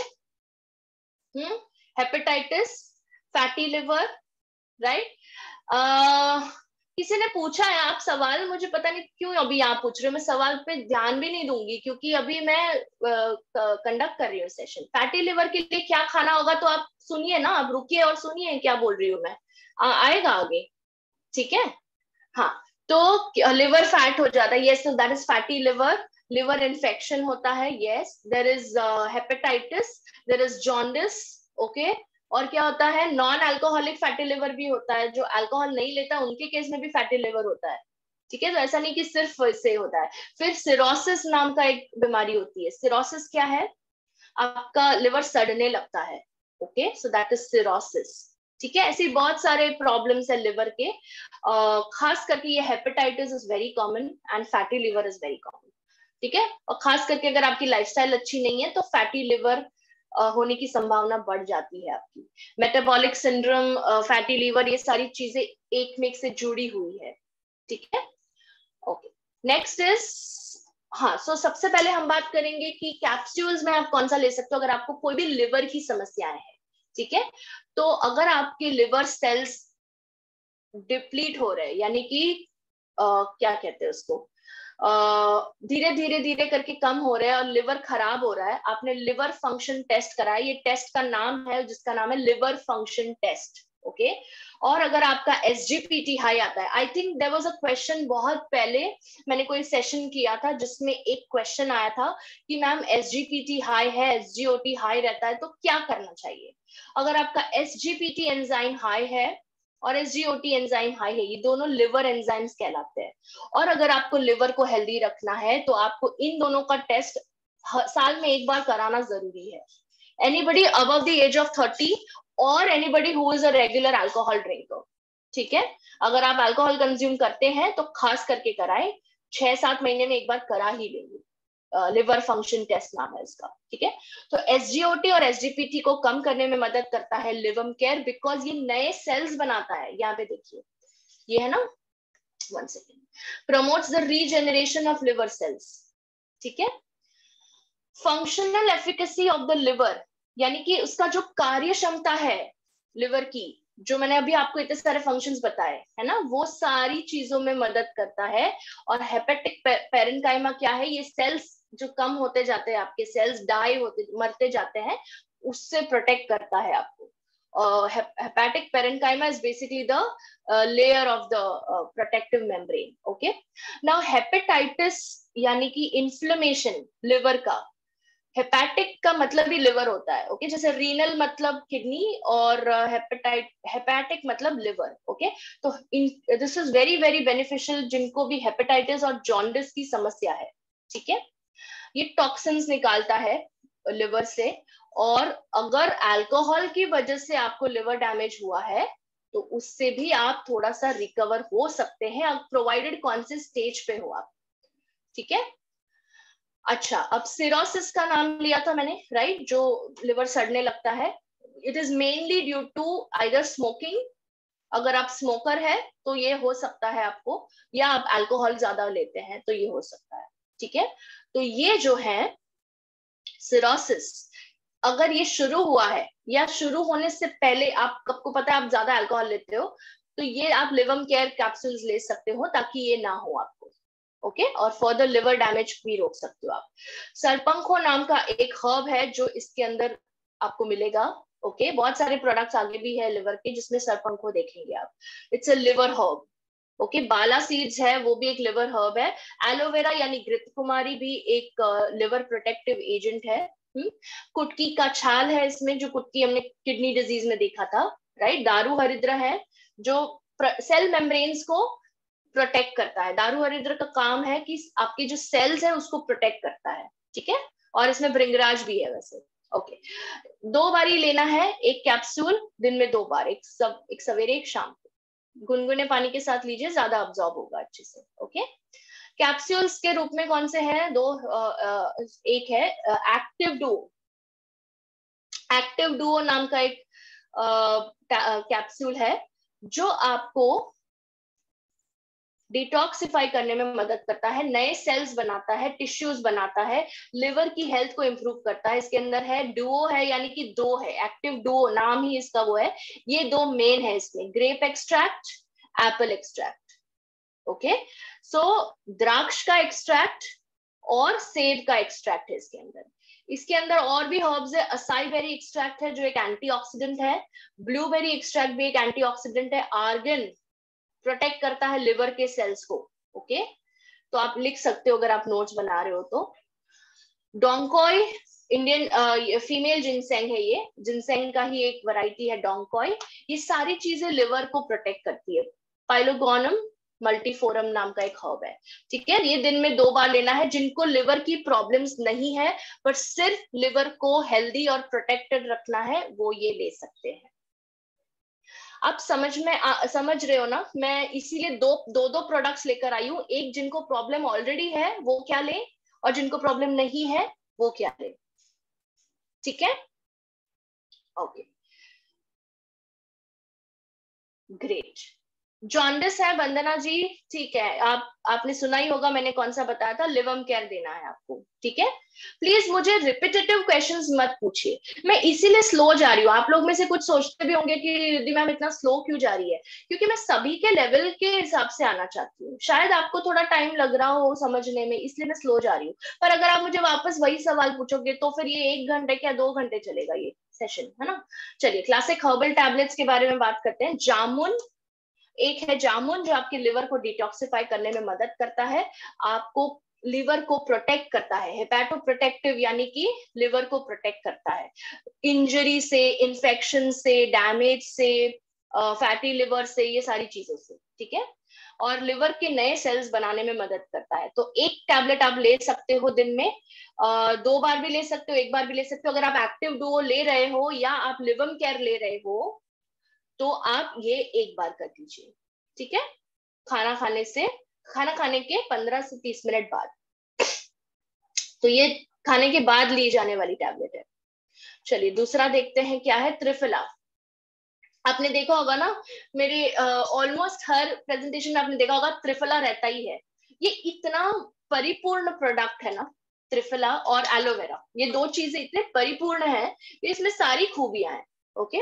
Hepatitis, fatty liver, right. किसी ने पूछा है आप सवाल, मुझे पता नहीं क्यों अभी आप पूछ रहे हो, मैं सवाल पे ध्यान भी नहीं दूंगी क्योंकि अभी मैं कंडक्ट कर रही हूँ सेशन। फैटी लिवर के लिए क्या खाना होगा, तो आप सुनिए ना, आप रुकिए और सुनिए क्या बोल रही हूँ मैं, आएगा आगे, ठीक है। हाँ, तो लिवर फैट हो जाता है, yes, that is fatty liver. Liver infection होता है, yes, there is hepatitis, there is jaundice, okay. और क्या होता है, नॉन अल्कोहलिक फैटी लिवर भी होता है, जो अल्कोहल नहीं लेता उनके केस में भी फैटी लिवर होता है, ठीक है। तो ऐसा नहीं कि सिर्फ इससे होता है। फिर सिरोसिस नाम का एक बीमारी होती है। सिरोसिस क्या है, आपका लिवर सड़ने लगता है, okay, so that is cirrhosis, ठीक है। ऐसी बहुत सारे प्रॉब्लम्स है लिवर के, खास करके ये hepatitis is very common and fatty liver is very common, ठीक है। और खास करके अगर आपकी लाइफस्टाइल अच्छी नहीं है तो फैटी लिवर होने की संभावना बढ़ जाती है आपकी। मेटाबॉलिक सिंड्रोम, फैटी लिवर, ये सारी चीजें एक में एक से जुड़ी हुई है, ठीक है। ओके, नेक्स्ट इज, हाँ, सो सबसे पहले हम बात करेंगे कि कैप्सूल्स में आप कौन सा ले सकते हो अगर आपको कोई भी लिवर की समस्याएं हैं, ठीक है। तो अगर आपके लिवर सेल्स डिप्लीट हो रहे हैं, यानी कि क्या कहते हैं उसको, धीरे धीरे धीरे करके कम हो रहे हैं और लिवर खराब हो रहा है, आपने लिवर फंक्शन टेस्ट कराया, ये टेस्ट का नाम है जिसका नाम है लिवर फंक्शन टेस्ट, ओके। और अगर आपका SGPT हाई आता है, I think there was a question बहुत पहले मैंने कोई सेशन किया था जिसमें एक क्वेश्चन आया था कि मैम SGPT हाई है, SGOT हाई रहता है तो क्या करना चाहिए। अगर आपका SGPT एंजाइम हाई है और SGOT एंजाइम हाई है, ये दोनों लिवर एंजाइम्स कहलाते हैं। और अगर आपको लिवर को हेल्दी रखना है तो आपको इन दोनों का टेस्ट साल में एक बार कराना जरूरी है। Anybody above the age of 30 और anybody who is a regular alcohol drinker, ठीक है। अगर आप अल्कोहल कंज्यूम करते हैं तो खास करके कराएं, 6-7 महीने में एक बार करा ही लेंगे। लिवर फंक्शन टेस्ट नाम है इसका, ठीक है। तो SGOT और SGPT को कम करने में मदद करता है लिवम केयर, बिकॉज ये नए सेल्स बनाता है। यहाँ पे देखिए, ये है ना, 1 second, promotes the regeneration of liver cells, ठीक है। Functional efficacy of the liver, यानी कि उसका जो कार्य क्षमता है लिवर की, जो मैंने अभी आपको इतने सारे फंक्शंस बताए है ना, वो सारी चीजों में मदद करता है। और हेपेटिक पेरेन्काइमा क्या है, ये सेल्स जो कम होते जाते हैं, आपके सेल्स डाई होते मरते जाते हैं, उससे प्रोटेक्ट करता है आपको। Hepatic parenchyma is basically the layer of the protective membrane, okay. Now hepatitis यानी कि इन्फ्लेमेशन लिवर का, हेपेटिक का मतलब ही लिवर होता है, ओके। जैसे रीनल मतलब किडनी और हेपेटिक मतलब लिवर, ओके। तो this is very very beneficial जिनको भी हेपेटाइटिस और जॉन्डिस की समस्या है, ठीक है। ये टॉक्सिन्स निकालता है लिवर से, और अगर अल्कोहल की वजह से आपको लिवर डैमेज हुआ है तो उससे भी आप थोड़ा सा रिकवर हो सकते हैं, प्रोवाइडेड कौन से स्टेज पे हो आप, ठीक है। अच्छा, अब सिरोसिस का नाम लिया था मैंने, राइट, जो लिवर सड़ने लगता है। It is mainly due to either smoking, अगर आप स्मोकर है तो ये हो सकता है आपको, या आप अल्कोहल ज्यादा लेते हैं तो ये हो सकता है, ठीक है। तो ये जो है सिरोसिस, अगर ये शुरू हुआ है या शुरू होने से पहले आपको पता है आप ज्यादा अल्कोहल लेते हो, तो ये आप लिवम केयर कैप्सूल्स ले सकते हो ताकि ये ना हो आपको, ओके। और फर्दर लिवर डैमेज भी रोक सकते हो आप। सरपंखो नाम का एक हर्ब है जो इसके अंदर आपको मिलेगा, ओके। बहुत सारे प्रोडक्ट्स आगे भी है लिवर के जिसमें सरपंखो देखेंगे आप। It's a liver herb, okay. बाला सीड्स है, वो भी एक लिवर हर्ब है। एलोवेरा यानी घृतकुमारी भी एक लिवर प्रोटेक्टिव एजेंट है। कुटकी का छाल है इसमें, जो कुटकी हमने किडनी डिजीज में देखा था, राइट। दारू हरिद्रा है जो सेल मेम्ब्रेन्स को प्रोटेक्ट करता है। दारू हरिद्रा का काम है कि आपके जो सेल्स है उसको प्रोटेक्ट करता है, ठीक है। और इसमें भृंगराज भी है वैसे। ओके, 2 बारी लेना है, एक कैप्सूल दिन में 2 बार, एक सवेरे एक शाम को। गुनगुने पानी के साथ लीजिए, ज्यादा अब्सॉर्ब होगा अच्छे से। ओके, कैप्सूल्स के रूप में कौन से हैं? 2, एक है एक्टिव डुओ। एक्टिव डुओ नाम का एक कैप्सूल है जो आपको डिटॉक्सिफाई करने में मदद करता है, नए सेल्स बनाता है, टिश्यूज बनाता है, लिवर की हेल्थ को इंप्रूव करता है। इसके अंदर है डुओ है, यानी कि 2 है, एक्टिव डुओ नाम ही इसका वो है। ये 2 मेन है इसमें, grape extract, apple extract. Okay, so द्राक्ष का एक्सट्रैक्ट और सेब का एक्सट्रैक्ट है इसके अंदर। इसके अंदर और भी हर्ब्स है, असाई बेरी एक्सट्रैक्ट है जो एक एंटीऑक्सीडेंट है, ब्लूबेरी एक्सट्रैक्ट भी एक एंटीऑक्सीडेंट है, आर्गन प्रोटेक्ट करता है लिवर के सेल्स को। ओके, तो आप लिख सकते हो अगर आप नोट्स बना रहे हो तो। डोंगकोई इंडियन फीमेल जिनसेंग है, ये जिनसेंग का ही एक वैरायटी है डोंगकोई। ये सारी चीजें लिवर को प्रोटेक्ट करती है। पाइलोगोनम मल्टीफोरम नाम का एक हर्ब है, ठीक है। ये दिन में 2 बार लेना है। जिनको लिवर की प्रॉब्लम्स नहीं है पर सिर्फ लिवर को हेल्दी और प्रोटेक्टेड रखना है, वो ये ले सकते हैं। आप समझ रहे हो ना? मैं इसीलिए दो प्रोडक्ट्स लेकर आई हूं। एक जिनको प्रॉब्लम ऑलरेडी है वो क्या ले, और जिनको प्रॉब्लम नहीं है वो क्या ले, ठीक है। Okay, great. जॉन्डिस है वंदना जी, ठीक है। आपने सुना ही होगा, मैंने कौन सा बताया था, लिवम केयर देना है आपको, ठीक है। प्लीज मुझे रिपीटेटिव क्वेश्चंस मत पूछिए, मैं इसीलिए स्लो जा रही हूँ। आप लोग में से कुछ सोचते भी होंगे कि दीदी मैम इतना स्लो क्यों जा रही है, क्योंकि मैं सभी के लेवल के हिसाब से आना चाहती हूँ। शायद आपको थोड़ा टाइम लग रहा हो समझने में, इसलिए मैं स्लो जा रही हूँ। पर अगर आप मुझे वापस वही सवाल पूछोगे तो फिर ये 1 घंटे क्या 2 घंटे चलेगा ये सेशन, है ना। चलिए, क्लासिक हर्बल टैबलेट्स के बारे में बात करते हैं। जामुन, एक है जामुन जो आपके लिवर को डिटॉक्सिफाई करने में मदद करता है, आपको लिवर को प्रोटेक्ट करता है, हेपेटो प्रोटेक्टिव यानी कि लिवर को प्रोटेक्ट करता है इंजरी से, इन्फेक्शन से, डैमेज से, फैटी लिवर से, ये सारी चीजों से, ठीक है। और लिवर के नए सेल्स बनाने में मदद करता है। तो एक टैबलेट आप ले सकते हो दिन में, 2 बार भी ले सकते हो, 1 बार भी ले सकते हो। अगर आप एक्टिव डुओ ले रहे हो या आप लिवम केयर ले रहे हो तो आप ये 1 बार कर दीजिए, ठीक है। खाना खाने के 15 से 30 मिनट बाद। तो ये खाने के बाद ली जाने वाली टैबलेट है। चलिए दूसरा देखते हैं क्या है, त्रिफला। आपने देखा होगा ना, मेरे ऑलमोस्ट हर प्रेजेंटेशन में आपने देखा होगा त्रिफला रहता ही है। ये इतना परिपूर्ण प्रोडक्ट है ना, त्रिफला और एलोवेरा, ये 2 चीजें इतने परिपूर्ण है, इसमें सारी खूबियां हैं। Okay,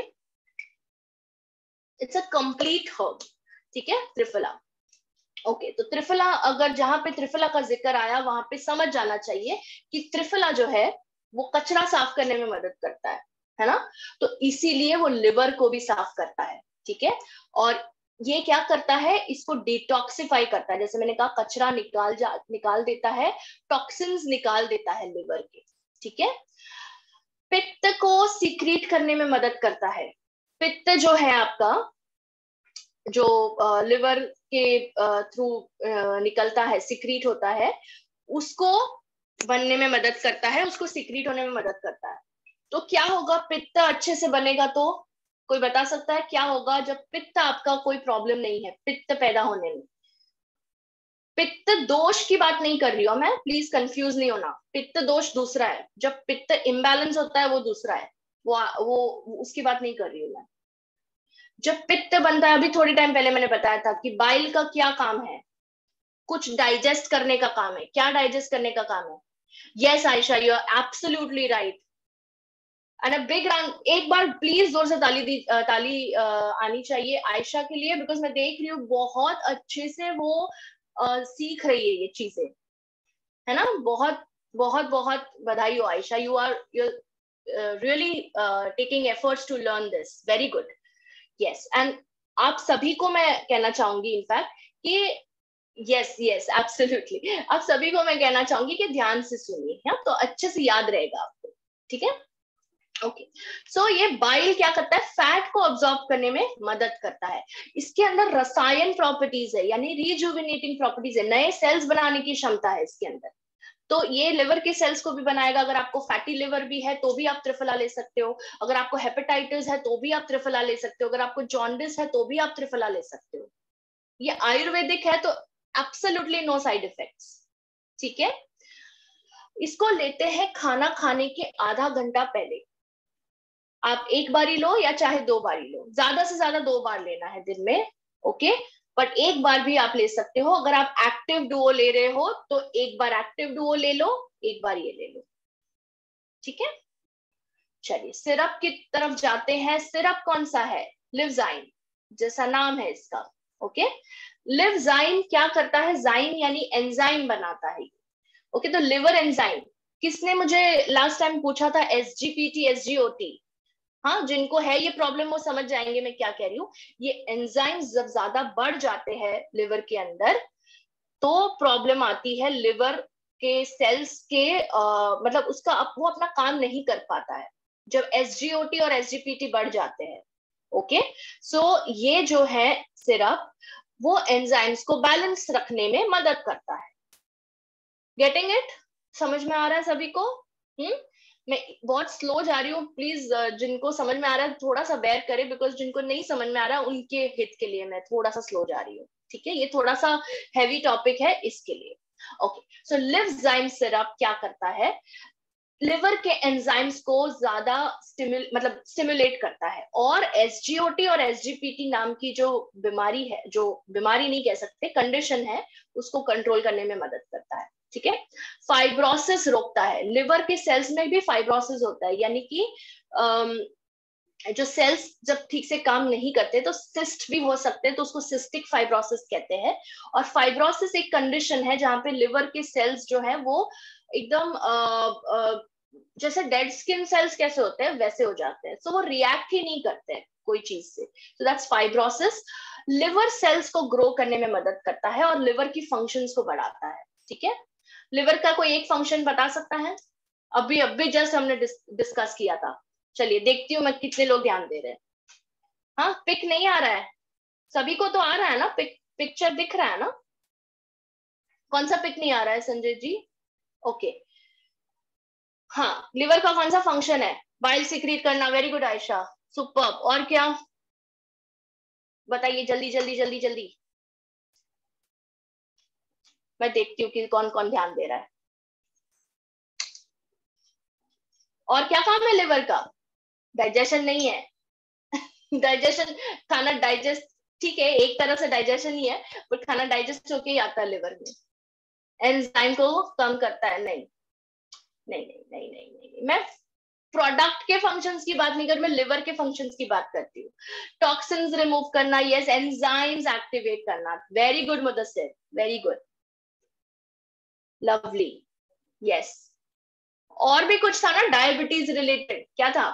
it's a complete herb, ठीक है, त्रिफला। ओके, तो त्रिफला, अगर जहां पे त्रिफला का जिक्र आया वहां पे समझ जाना चाहिए कि त्रिफला जो है वो कचरा साफ करने में मदद करता है ना। तो इसीलिए वो लिवर को भी साफ करता है, ठीक है। और ये क्या करता है, इसको डिटॉक्सिफाई करता है। जैसे मैंने कहा, कचरा निकाल देता है, टॉक्सिन्स निकाल देता है लिवर के, ठीक है। पित्त को सीक्रेट करने में मदद करता है। पित्त जो है आपका, जो लिवर के थ्रू निकलता है, सिक्रीट होता है, उसको बनने में मदद करता है, उसको सिक्रीट होने में मदद करता है। तो क्या होगा, पित्त अच्छे से बनेगा तो कोई बता सकता है क्या होगा जब पित्त आपका कोई प्रॉब्लम नहीं है, पित्त पैदा होने में। पित्त दोष की बात नहीं कर रही हूं मैं, प्लीज कंफ्यूज नहीं होना। पित्त दोष दूसरा है, जब पित्त इम्बैलेंस होता है वो दूसरा है, वो उसकी बात नहीं कर रही हूं मैं। जब पित्त बनता है, अभी थोड़ी टाइम पहले मैंने बताया था कि बाइल का क्या काम है, कुछ डाइजेस्ट करने का काम है। क्या डाइजेस्ट करने का काम है? Yes Ayesha, you are absolutely right. And a big round, एक बार प्लीज जोर से ताली आनी चाहिए आयशा के लिए, बिकॉज मैं देख रही हूँ बहुत अच्छे से वो सीख रही है ये चीजें, है ना। बहुत बहुत बहुत बधाई हो Ayesha, you are really taking efforts to learn this, very good. Yes, and आप सभी को मैं कहना चाहूंगी इनफैक्ट कि यस यस एब्सोल्युटली, आप सभी को मैं कहना चाहूंगी कि ध्यान से सुनिए, तो अच्छे से याद रहेगा आपको, ठीक है। ओके, सो ये बाइल क्या करता है, फैट को ऑब्जॉर्ब करने में मदद करता है। इसके अंदर रसायन प्रॉपर्टीज है, यानी रिजुविनेटिंग प्रॉपर्टीज है, नए सेल्स बनाने की क्षमता है इसके अंदर। तो ये लिवर के सेल्स को भी बनाएगा। अगर आपको फैटी लिवर भी है तो भी आप त्रिफला ले सकते हो, अगर आपको हेपेटाइटिस है तो भी आप त्रिफला ले सकते हो, अगर आपको जॉन्डिस है तो भी आप त्रिफला ले सकते हो। ये आयुर्वेदिक है तो एब्सोल्युटली नो साइड इफेक्ट्स। ठीक है, इसको लेते हैं खाना खाने के आधा घंटा पहले। आप एक बारी लो या चाहे 2 बारी लो, ज्यादा से ज्यादा 2 बार लेना है दिन में। ओके, बट एक बार भी आप ले सकते हो। अगर आप एक्टिव डुओ ले रहे हो तो एक बार एक्टिव डुओ ले लो, एक बार ये ले लो। ठीक है, चलिए सिरप की तरफ जाते हैं। सिरप कौन सा है, लिवजाइन, जैसा नाम है इसका। ओके, लिवजाइन क्या करता है, जाइन यानी एंजाइम बनाता है। ओके, तो लिवर एंजाइम, किसने मुझे लास्ट टाइम पूछा था, एसजीपीटी एसजीओटी। हाँ, जिनको है ये प्रॉब्लम वो समझ जाएंगे मैं क्या कह रही हूँ। ये एंजाइम्स जब ज्यादा बढ़ जाते हैं लिवर के अंदर तो प्रॉब्लम आती है। लिवर के सेल्स के मतलब उसका वो अपना काम नहीं कर पाता है जब एसजीओटी और एसजीपीटी बढ़ जाते हैं। ओके, सो ये जो है सिरप, वो एंजाइम्स को बैलेंस रखने में मदद करता है। गेटिंग इट, समझ में आ रहा है सभी को? मैं बहुत स्लो जा रही हूँ, प्लीज जिनको समझ में आ रहा है थोड़ा सा बेयर करें, बिकॉज जिनको नहीं समझ में आ रहा है उनके हित के लिए मैं थोड़ा सा स्लो जा रही हूँ। ठीक है, ये थोड़ा सा हैवी टॉपिक है इसके लिए। ओके, सो लिवजाइम सिरप क्या करता है, लिवर के एंजाइम्स को ज्यादा मतलब स्टिमुलेट करता है, और एसजीओटी और एसजीपीटी नाम की जो बीमारी है, जो बीमारी नहीं कह सकते, कंडीशन है, उसको कंट्रोल करने में मदद करता है। ठीक है, फाइब्रोसिस रोकता है। लिवर के सेल्स में भी फाइब्रोसिस होता है, यानी कि जो सेल्स जब ठीक से काम नहीं करते तो सिस्ट भी हो सकते हैं, तो उसको सिस्टिक फाइब्रोसिस कहते हैं। और फाइब्रोसिस एक कंडीशन है जहां पे लिवर के सेल्स जो है वो एकदम जैसे डेड स्किन सेल्स कैसे होते हैं वैसे हो जाते हैं, तो वो रिएक्ट ही नहीं करते हैं कोई चीज से। तो दैट्स फाइब्रोसिस। लिवर सेल्स को ग्रो करने में मदद करता है और लिवर की फंक्शंस को बढ़ाता है। ठीक है, लिवर का कोई एक फंक्शन बता सकता है? अभी जस्ट हमने डिस्कस किया था। चलिए देखती हूँ मैं कितने लोग ध्यान दे रहे हैं। हाँ, पिक नहीं आ रहा है, सभी को तो आ रहा है ना, पिक्चर दिख रहा है ना? कौन सा पिक नहीं आ रहा है संजय जी? ओके, हाँ, लिवर का कौन सा फंक्शन है, बाइल सिक्रीट करना। Very good Ayesha, super. और क्या बताइए, जल्दी जल्दी जल्दी जल्दी, मैं देखती हूँ कि कौन कौन ध्यान दे रहा है। और क्या काम है लिवर का? डाइजेशन नहीं है। डाइजेशन, खाना डाइजेस्ट, ठीक है एक तरह से डाइजेशन ही है, बट खाना डाइजेस्ट होके ही आता है लिवर में, एंजाइम को कम करता है। नहीं नहीं नहीं नहीं नहीं नहीं, नहीं। मैं प्रोडक्ट के फंक्शंस की बात नहीं कर, मैं लिवर के फंक्शंस की बात करती हूँ। टॉक्सिन्स रिमूव करना, यस, एंजाइम्स एक्टिवेट करना। Very good Mudassir, very good, lovely, yes. और भी कुछ था ना डायबिटीज रिलेटेड, क्या था?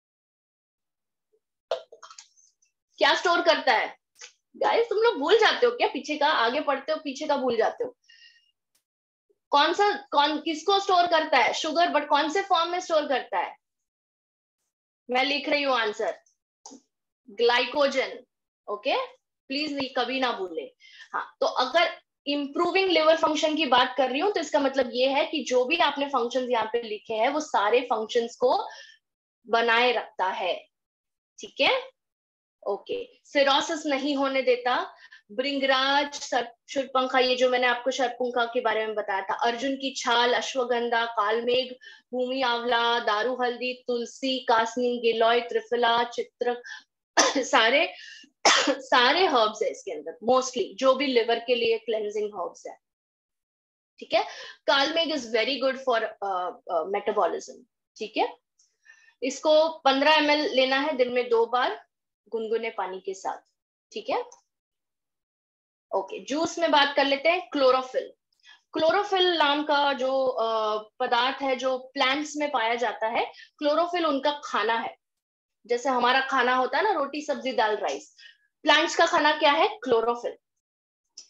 क्या स्टोर करता है? गाइस तुम लोग भूल जाते हो क्या, पीछे का आगे पढ़ते हो पीछे का भूल जाते हो। कौन सा, कौन किसको स्टोर करता है? शुगर, बट कौन से फॉर्म में स्टोर करता है? मैं लिख रही हूँ आंसर, ग्लाइकोजन। ओके, प्लीज नहीं कभी ना भूले। हाँ, तो अगर इंप्रूविंग लिवर फंक्शन की बात कर रही हूँ तो इसका मतलब ये है कि जो भी आपने फंक्शंस यहाँ पे लिखे हैं वो सारे फंक्शंस को बनाए रखता है। ठीक है, ओके, सिरोसिस नहीं होने देता। भृंगराज, शूर्पणखा, ये जो मैंने आपको शूर्पणखा के बारे में बताया था, अर्जुन की छाल, अश्वगंधा, कालमेघ, भूमि आंवला, दारू हल्दी, तुलसी, कासनी, गिलोय, त्रिफला, चित्र, सारे सारे हर्ब्स है इसके अंदर, मोस्टली जो भी लिवर के लिए क्लेंजिंग हर्ब्स है। ठीक है, कालमेघ is very good for metabolism. ठीक है, इसको 15 ml लेना है दिन में 2 बार गुनगुने पानी के साथ। ठीक है, ओके, जूस में बात कर लेते हैं। क्लोरोफिल, क्लोरोफिल नाम का जो पदार्थ है जो प्लांट्स में पाया जाता है, क्लोरोफिल उनका खाना है। जैसे हमारा खाना होता है ना रोटी सब्जी दाल राइस, प्लांट्स का खाना क्या है? क्लोरोफिल।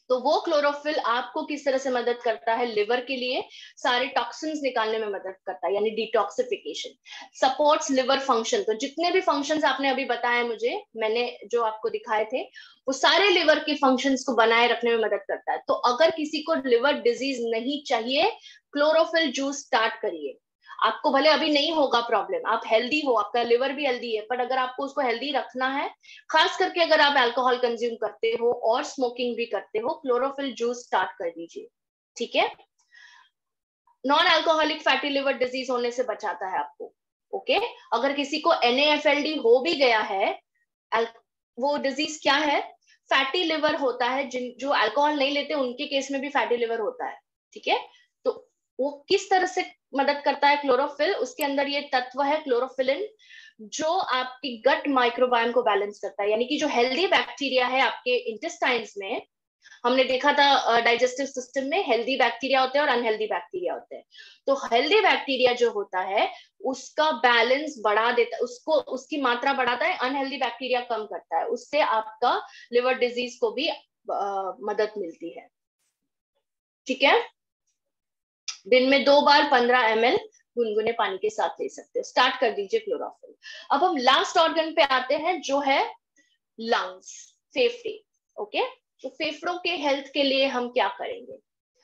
तो वो क्लोरोफिल आपको किस तरह से मदद करता है, लिवर के लिए सारे टॉक्सिन्स निकालने में मदद करता है, यानी डिटॉक्सिफिकेशन, सपोर्ट्स लिवर फंक्शन। तो जितने भी फंक्शंस आपने अभी बताए मुझे, मैंने जो आपको दिखाए थे, वो सारे लिवर के फंक्शंस को बनाए रखने में मदद करता है। तो अगर किसी को लिवर डिजीज नहीं चाहिए, क्लोरोफिल जूस स्टार्ट करिए। आपको भले अभी नहीं होगा प्रॉब्लम, आप हेल्दी हो, आपका लिवर भी हेल्दी है, पर अगर आपको उसको हेल्दी रखना है, खास करके अगर आप अल्कोहल कंज्यूम करते हो और स्मोकिंग भी करते हो, क्लोरोफिल जूस स्टार्ट कर दीजिए, ठीक है। Non alcoholic fatty liver disease होने से बचाता है आपको, ओके। अगर किसी को NAFLD हो भी गया है, वो डिजीज क्या है, फैटी लिवर होता है। जो अल्कोहल नहीं लेते उनके केस में भी फैटी लिवर होता है, ठीक है। तो वो किस तरह से मदद करता है क्लोरोफिल, उसके अंदर ये तत्व है क्लोरोफिलिन, जो आपकी गट माइक्रोबायोम को बैलेंस करता है, यानी कि जो हेल्दी बैक्टीरिया है आपके इंटेस्टाइन्स में, हमने देखा था डाइजेस्टिव सिस्टम में हेल्दी बैक्टीरिया होते हैं और अनहेल्दी बैक्टीरिया होते हैं। तो हेल्दी बैक्टीरिया जो होता है उसका बैलेंस बढ़ा देता है, उसको उसकी मात्रा बढ़ाता है, अनहेल्दी बैक्टीरिया कम करता है, उससे आपका लिवर डिजीज को भी मदद मिलती है, ठीक है। दिन में 2 बार 15 ml गुनगुने पानी के साथ ले सकते हो। स्टार्ट कर दीजिए क्लोरोफिल। अब हम लास्ट ऑर्गन पे आते हैं जो है लंग्स, फेफड़े, ओके। तो फेफड़ों के हेल्थ के लिए हम क्या करेंगे,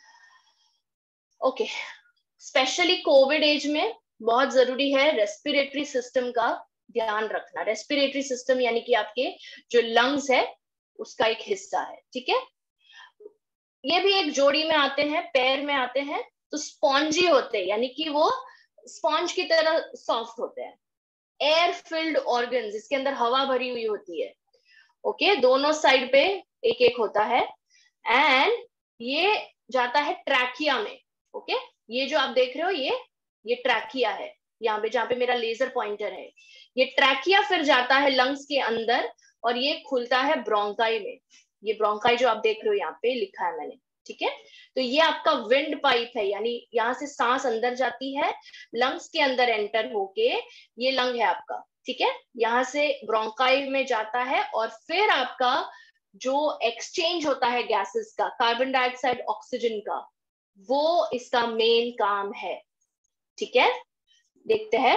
ओके। स्पेशली कोविड एज में बहुत जरूरी है रेस्पिरेटरी सिस्टम का ध्यान रखना। रेस्पिरेटरी सिस्टम यानी कि आपके जो लंग्स है उसका एक हिस्सा है, ठीक है। ये भी एक जोड़ी में आते हैं, पैर में आते हैं, तो स्पॉन्जी होते हैं, यानी कि वो स्पॉन्ज की तरह सॉफ्ट होते हैं। एयर फिल्ड ऑर्गन्स, इसके अंदर हवा भरी हुई होती है, ओके। दोनों साइड पे एक एक होता है, एंड ये जाता है ट्रैकिया में, ओके। ये जो आप देख रहे हो ये ट्रैकिया है, यहाँ पे जहाँ पे मेरा लेजर पॉइंटर है, ये ट्रैकिया फिर जाता है लंग्स के अंदर और ये खुलता है ब्रोंकाई में। ये ब्रोंकाई जो आप देख रहे हो यहाँ पे लिखा है मैंने, ठीक है। तो ये आपका विंड पाइप है, यानी यहाँ से सांस अंदर जाती है, लंग्स के अंदर एंटर होके, ये लंग है आपका, ठीक है। यहाँ से ब्रोंकाई में जाता है और फिर आपका जो एक्सचेंज होता है गैसेस का, कार्बन डाइऑक्साइड ऑक्सीजन का, वो इसका मेन काम है, ठीक है। देखते हैं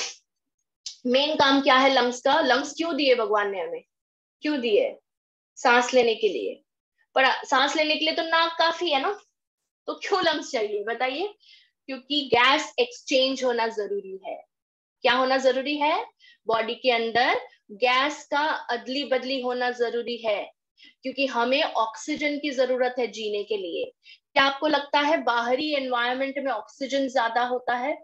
मेन काम क्या है लंग्स का। लंग्स क्यों दिए भगवान ने हमें, क्यों दिए, सांस लेने के लिए। पर सांस लेने के लिए तो नाक काफी है ना, तो क्यों लंग्स चाहिए बताइए। क्योंकि गैस एक्सचेंज होना जरूरी है। क्या होना जरूरी है, बॉडी के अंदर गैस का अदली बदली होना जरूरी है, क्योंकि हमें ऑक्सीजन की जरूरत है जीने के लिए। क्या आपको लगता है बाहरी एनवायरनमेंट में ऑक्सीजन ज्यादा होता है,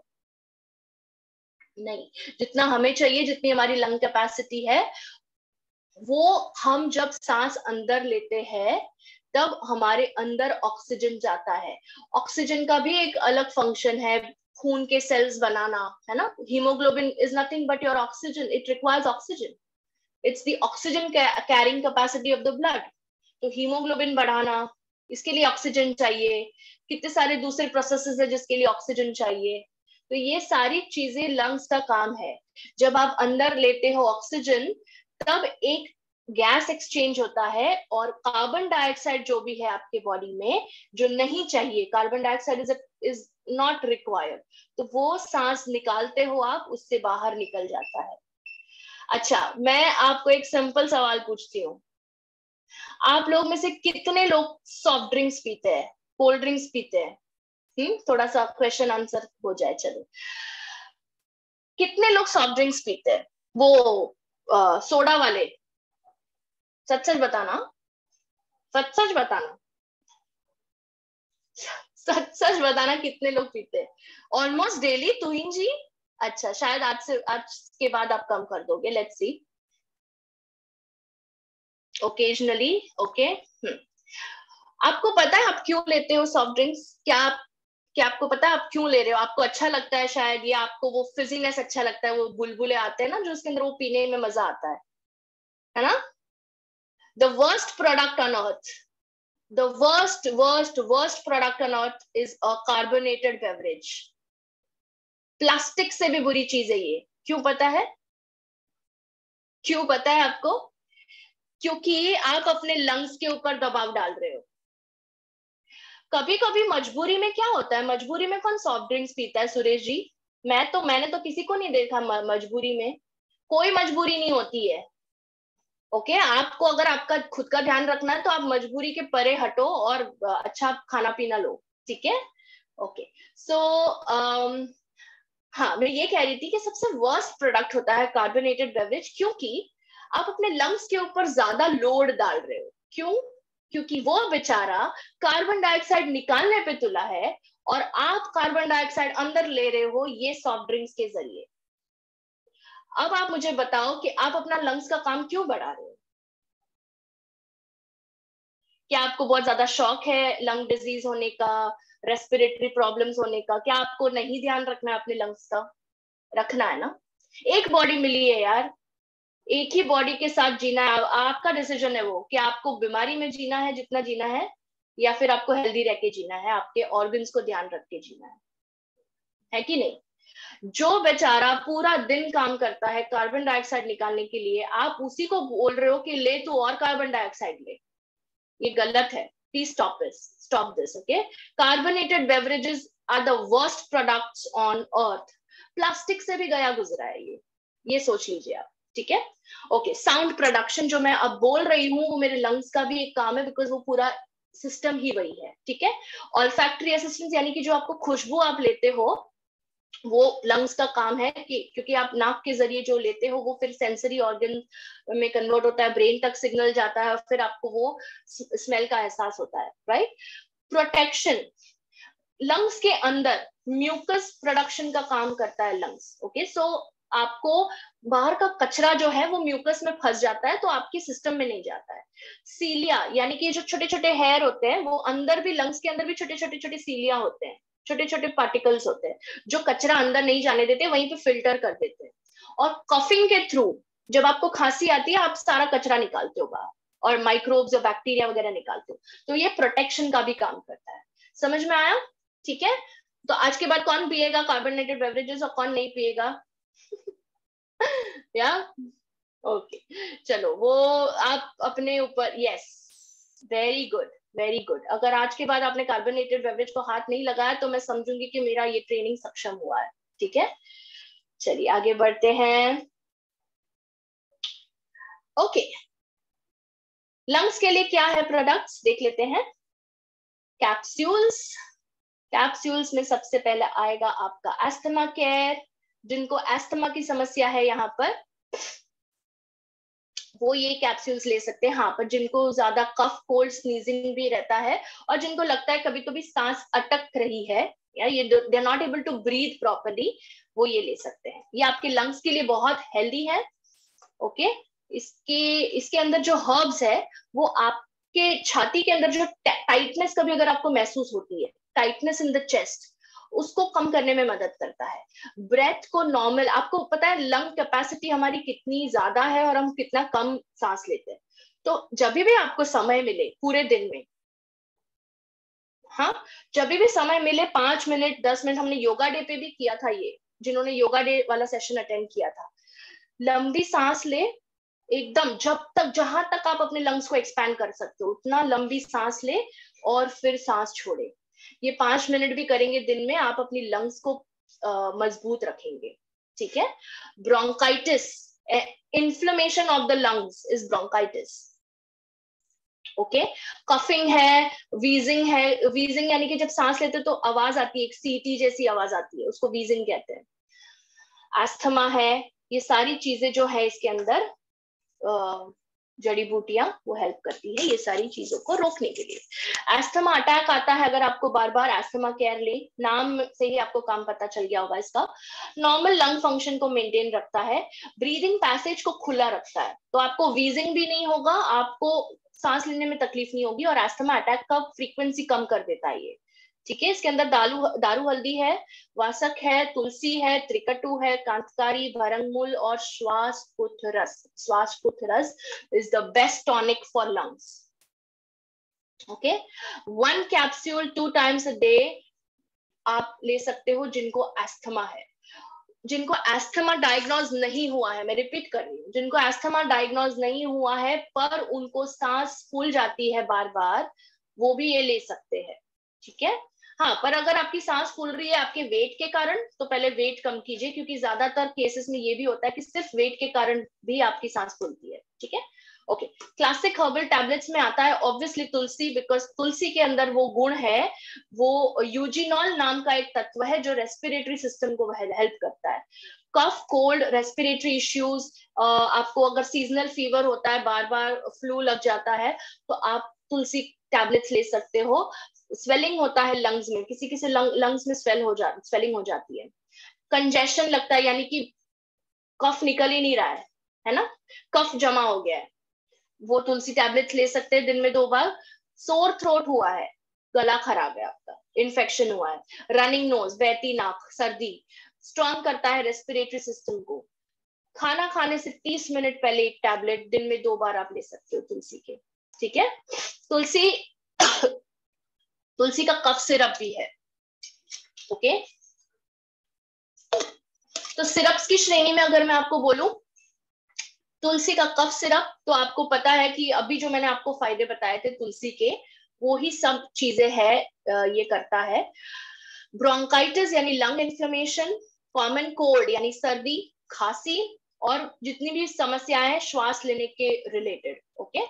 नहीं। जितना हमें चाहिए, जितनी हमारी लंग कैपेसिटी है, वो हम जब सांस अंदर लेते हैं तब हमारे अंदर ऑक्सीजन जाता है। ऑक्सीजन का भी एक अलग फंक्शन है, खून के सेल्स बनाना, है ना। Haemoglobin is nothing but your oxygen, it requires oxygen, it's the oxygen carrying capacity of the blood. तो हीमोग्लोबिन बढ़ाना, इसके लिए ऑक्सीजन चाहिए। कितने सारे दूसरे प्रोसेसेस है जिसके लिए ऑक्सीजन चाहिए। तो ये सारी चीजें लंग्स का काम है। जब आप अंदर लेते हो ऑक्सीजन, तब एक गैस एक्सचेंज होता है और कार्बन डाइऑक्साइड जो भी है आपके बॉडी में जो नहीं चाहिए, carbon dioxide is not required, तो वो सांस निकालते हो आप, उससे बाहर निकल जाता है। अच्छा, मैं आपको एक सिंपल सवाल पूछती हूँ। आप लोग में से कितने लोग सॉफ्ट ड्रिंक्स पीते हैं, कोल्ड ड्रिंक्स पीते हैं? थोड़ा सा क्वेश्चन आंसर हो जाए, चलो। कितने लोग सॉफ्ट ड्रिंक्स पीते हैं, वो सोडा वाले? सच सच बताना, सच सच बताना, सच सच बताना, कितने लोग पीते हैं? Almost daily, Tuhin ji. अच्छा, शायद आज के बाद आप कम कर दोगे, लेट्स सी। Occasionally, okay. आपको पता है आप क्यों लेते हो सॉफ्ट ड्रिंक्स? क्या आपको पता है आप क्यों ले रहे हो? आपको अच्छा लगता है शायद, या आपको वो फिजीनेस अच्छा लगता है, वो बुलबुले आते हैं ना जो उसके अंदर, वो पीने में मजा आता है ना। The worst product on earth, the worst product on earth is a carbonated beverage. Plastic से भी बुरी चीज है ये। क्यों पता है? क्यों पता है आपको? क्योंकि आप अपने लंग्स के ऊपर दबाव डाल रहे हो। कभी कभी मजबूरी में क्या होता है, मजबूरी में कौन सॉफ्ट ड्रिंक्स पीता है सुरेश जी? मैंने तो किसी को नहीं देखा मजबूरी में। कोई मजबूरी नहीं होती है। ओके, आपको अगर आपका खुद का ध्यान रखना है तो आप मजबूरी के परे हटो और अच्छा खाना पीना लो, ठीक है? ओके, सो हाँ, मैं ये कह रही थी कि सबसे वर्स्ट प्रोडक्ट होता है कार्बोनेटेड बेवरेज, क्योंकि आप अपने लंग्स के ऊपर ज्यादा लोड डाल रहे हो। क्यों? क्योंकि वो बेचारा कार्बन डाइऑक्साइड निकालने पे तुला है और आप कार्बन डाइऑक्साइड अंदर ले रहे हो ये सॉफ्ट ड्रिंक्स के जरिए। अब आप मुझे बताओ कि आप अपना लंग्स का काम क्यों बढ़ा रहे हो? क्या आपको बहुत ज्यादा शौक है लंग डिजीज होने का, रेस्पिरेटरी प्रॉब्लम्स होने का? क्या आपको नहीं ध्यान रखना है अपने लंग्स का? रखना है ना। एक बॉडी मिली है यार, एक ही बॉडी के साथ जीना है। आपका डिसीजन है वो कि आपको बीमारी में जीना है जितना जीना है, या फिर आपको हेल्दी रह के जीना है, आपके ऑर्गन्स को ध्यान रख के जीना है कि नहीं? जो बेचारा पूरा दिन काम करता है कार्बन डाइऑक्साइड निकालने के लिए, आप उसी को बोल रहे हो कि ले तू और कार्बन डाइऑक्साइड ले। ये गलत है। Please stop this, okay? Carbonated beverages are the worst products on earth. Plastic से भी गया गुजरा है ये सोच लीजिए आप, ठीक है? ओके, साउंड प्रोडक्शन जो मैं अब बोल रही हूँ वो मेरे लंग्स का भी एक काम है, बिकॉज वो पूरा सिस्टम ही वही है, ठीक है? ऑल्फैक्टरी असिस्टेंस यानी कि जो आपको खुशबू आप लेते हो वो लंग्स का काम है, कि क्योंकि आप नाक के जरिए जो लेते हो वो फिर सेंसरी ऑर्गन में कन्वर्ट होता है, ब्रेन तक सिग्नल जाता है और फिर आपको वो स्मेल का एहसास होता है, राइट? प्रोटेक्शन, लंग्स के अंदर म्यूकस प्रोडक्शन का काम करता है लंग्स, ओके? सो आपको बाहर का कचरा जो है वो म्यूकस में फंस जाता है तो आपके सिस्टम में नहीं जाता है। सीलिया यानी कि जो छोटे छोटे हेयर होते हैं वो अंदर भी, लंग्स के अंदर भी छोटे छोटे छोटे सीलिया होते हैं, छोटे छोटे पार्टिकल्स होते हैं जो कचरा अंदर नहीं जाने देते, वहीं पे फिल्टर कर देते हैं। और कफिंग के थ्रू जब आपको खांसी आती है आप सारा कचरा निकालते हो बाहर और माइक्रोब्स और बैक्टीरिया वगैरह निकालते हो, तो ये प्रोटेक्शन का भी काम करता है। समझ में आया? ठीक है, तो आज के बाद कौन पिएगा कार्बोनेटेड बेवरेजेस और कौन नहीं पिएगा? या ओके, चलो वो आप अपने ऊपर, yes, very good very good. अगर आज के बाद आपने कार्बोनेटेड बेवरेज को हाथ नहीं लगाया तो मैं समझूंगी कि मेरा ये ट्रेनिंग सक्षम हुआ है, ठीक है? चलिए आगे बढ़ते हैं। ओके, लंग्स के लिए क्या है प्रोडक्ट्स देख लेते हैं। कैप्सूल्स, कैप्सूल्स में सबसे पहले आएगा आपका एस्थमा केयर। जिनको एस्थमा की समस्या है यहाँ पर वो ये कैप्सूल्स ले सकते हैं। हाँ, पर जिनको ज्यादा कफ कोल्ड स्नीजिंग भी रहता है और जिनको लगता है कभी कभी सांस अटक रही है या ये they are not able to breathe properly, वो ये ले सकते हैं। ये आपके लंग्स के लिए बहुत हेल्दी है, ओके? इसके अंदर जो हर्ब्स है वो आपके छाती के अंदर जो टाइटनेस कभी अगर आपको महसूस होती है, टाइटनेस इन द चेस्ट, उसको कम करने में मदद करता है। ब्रेथ को नॉर्मल, आपको पता है लंग कैपेसिटी हमारी कितनी ज्यादा है और हम कितना कम सांस लेते हैं। तो जब भी आपको समय मिले पूरे दिन में, हाँ, जब भी समय मिले 5 मिनट 10 मिनट, हमने योगा डे पे भी किया था ये, जिन्होंने योगा डे वाला सेशन अटेंड किया था, लंबी सांस ले एकदम, जब तक जहां तक आप अपने लंग्स को एक्सपैंड कर सकते हो उतना लंबी सांस ले और फिर सांस छोड़े। ये 5 मिनट भी करेंगे दिन में, आप अपनी लंग्स को मजबूत रखेंगे, ठीक है? Bronchitis, inflammation of the lungs is bronchitis, okay? Coughing है, वीजिंग है। वीजिंग यानी कि जब सांस लेते तो आवाज आती है, एक सीटी जैसी आवाज आती है, उसको वीजिंग कहते हैं। एस्थमा है, ये सारी चीजें जो है इसके अंदर जड़ी बूटियां वो हेल्प करती है ये सारी चीजों को रोकने के लिए। एस्थमा अटैक आता है अगर आपको बार बार, एस्थमा केयर ले, नाम से ही आपको काम पता चल गया होगा इसका। नॉर्मल लंग फंक्शन को मेंटेन रखता है, ब्रीदिंग पैसेज को खुला रखता है, तो आपको वीजिंग भी नहीं होगा, आपको सांस लेने में तकलीफ नहीं होगी और एस्थमा अटैक का फ्रीक्वेंसी कम कर देता है ये, ठीक है? इसके अंदर दारू हल्दी है, वासक है, तुलसी है, त्रिकटु है, कांतकारी, भरंगमूल और श्वासपुथ रस is the best tonic for lungs, okay? 1 capsule 2 times a day आप ले सकते हो जिनको एस्थमा है। जिनको एस्थमा डायग्नोज नहीं हुआ है, मैं रिपीट कर रही हूँ, जिनको एस्थमा डायग्नोज नहीं हुआ है पर उनको सांस फूल जाती है बार बार, वो भी ये ले सकते हैं, ठीक है। हाँ, पर अगर आपकी सांस फूल रही है आपके वेट के कारण, तो पहले वेट कम कीजिए, क्योंकि ज्यादातर केसेस में ये भी होता है कि सिर्फ वेट के कारण भी आपकी सांस फूलती है। ठीक है, ओके। क्लासिक हर्बल टैबलेट्स में आता है ऑब्वियसली तुलसी, बिकॉज तुलसी के अंदर वो गुण है, वो यूजिनॉल नाम का एक तत्व है जो रेस्पिरेटरी सिस्टम को हेल्प करता है। कफ, कोल्ड, रेस्पिरेटरी इश्यूज, आपको अगर सीजनल फीवर होता है, बार बार फ्लू लग जाता है, तो आप तुलसी टैबलेट्स ले सकते हो। स्वेलिंग होता है लंग्स में, किसी किसी लंग्स में स्वेलिंग हो जाती है। कंजेशन लगता है, यानी कि कफ निकल ही नहीं रहा है ना, कफ जमा हो गया है, वो तुलसी टैबलेट्स ले सकते हैं दिन में 2 बार। सोर थ्रोट हुआ है, गला खराब है आपका, इन्फेक्शन हुआ है, रनिंग नोज, बहती नाक, सर्दी, स्ट्रॉन्ग करता है रेस्पिरेटरी सिस्टम को। खाना खाने से 30 मिनट पहले एक टैबलेट दिन में 2 बार आप ले सकते हो तुलसी के। ठीक है, तुलसी तुलसी का कफ सिरप भी है। ओके, तो सिरप्स की श्रेणी में अगर मैं आपको बोलूं, तुलसी का कफ सिरप, तो आपको पता है कि अभी जो मैंने आपको फायदे बताए थे तुलसी के, वो ही सब चीजें है, ये करता है। ब्रोंकाइटिस यानी लंग इन्फ्लेमेशन, कॉमन कोल्ड यानी सर्दी, खांसी, और जितनी भी समस्याएं हैं श्वास लेने के रिलेटेड। ओके,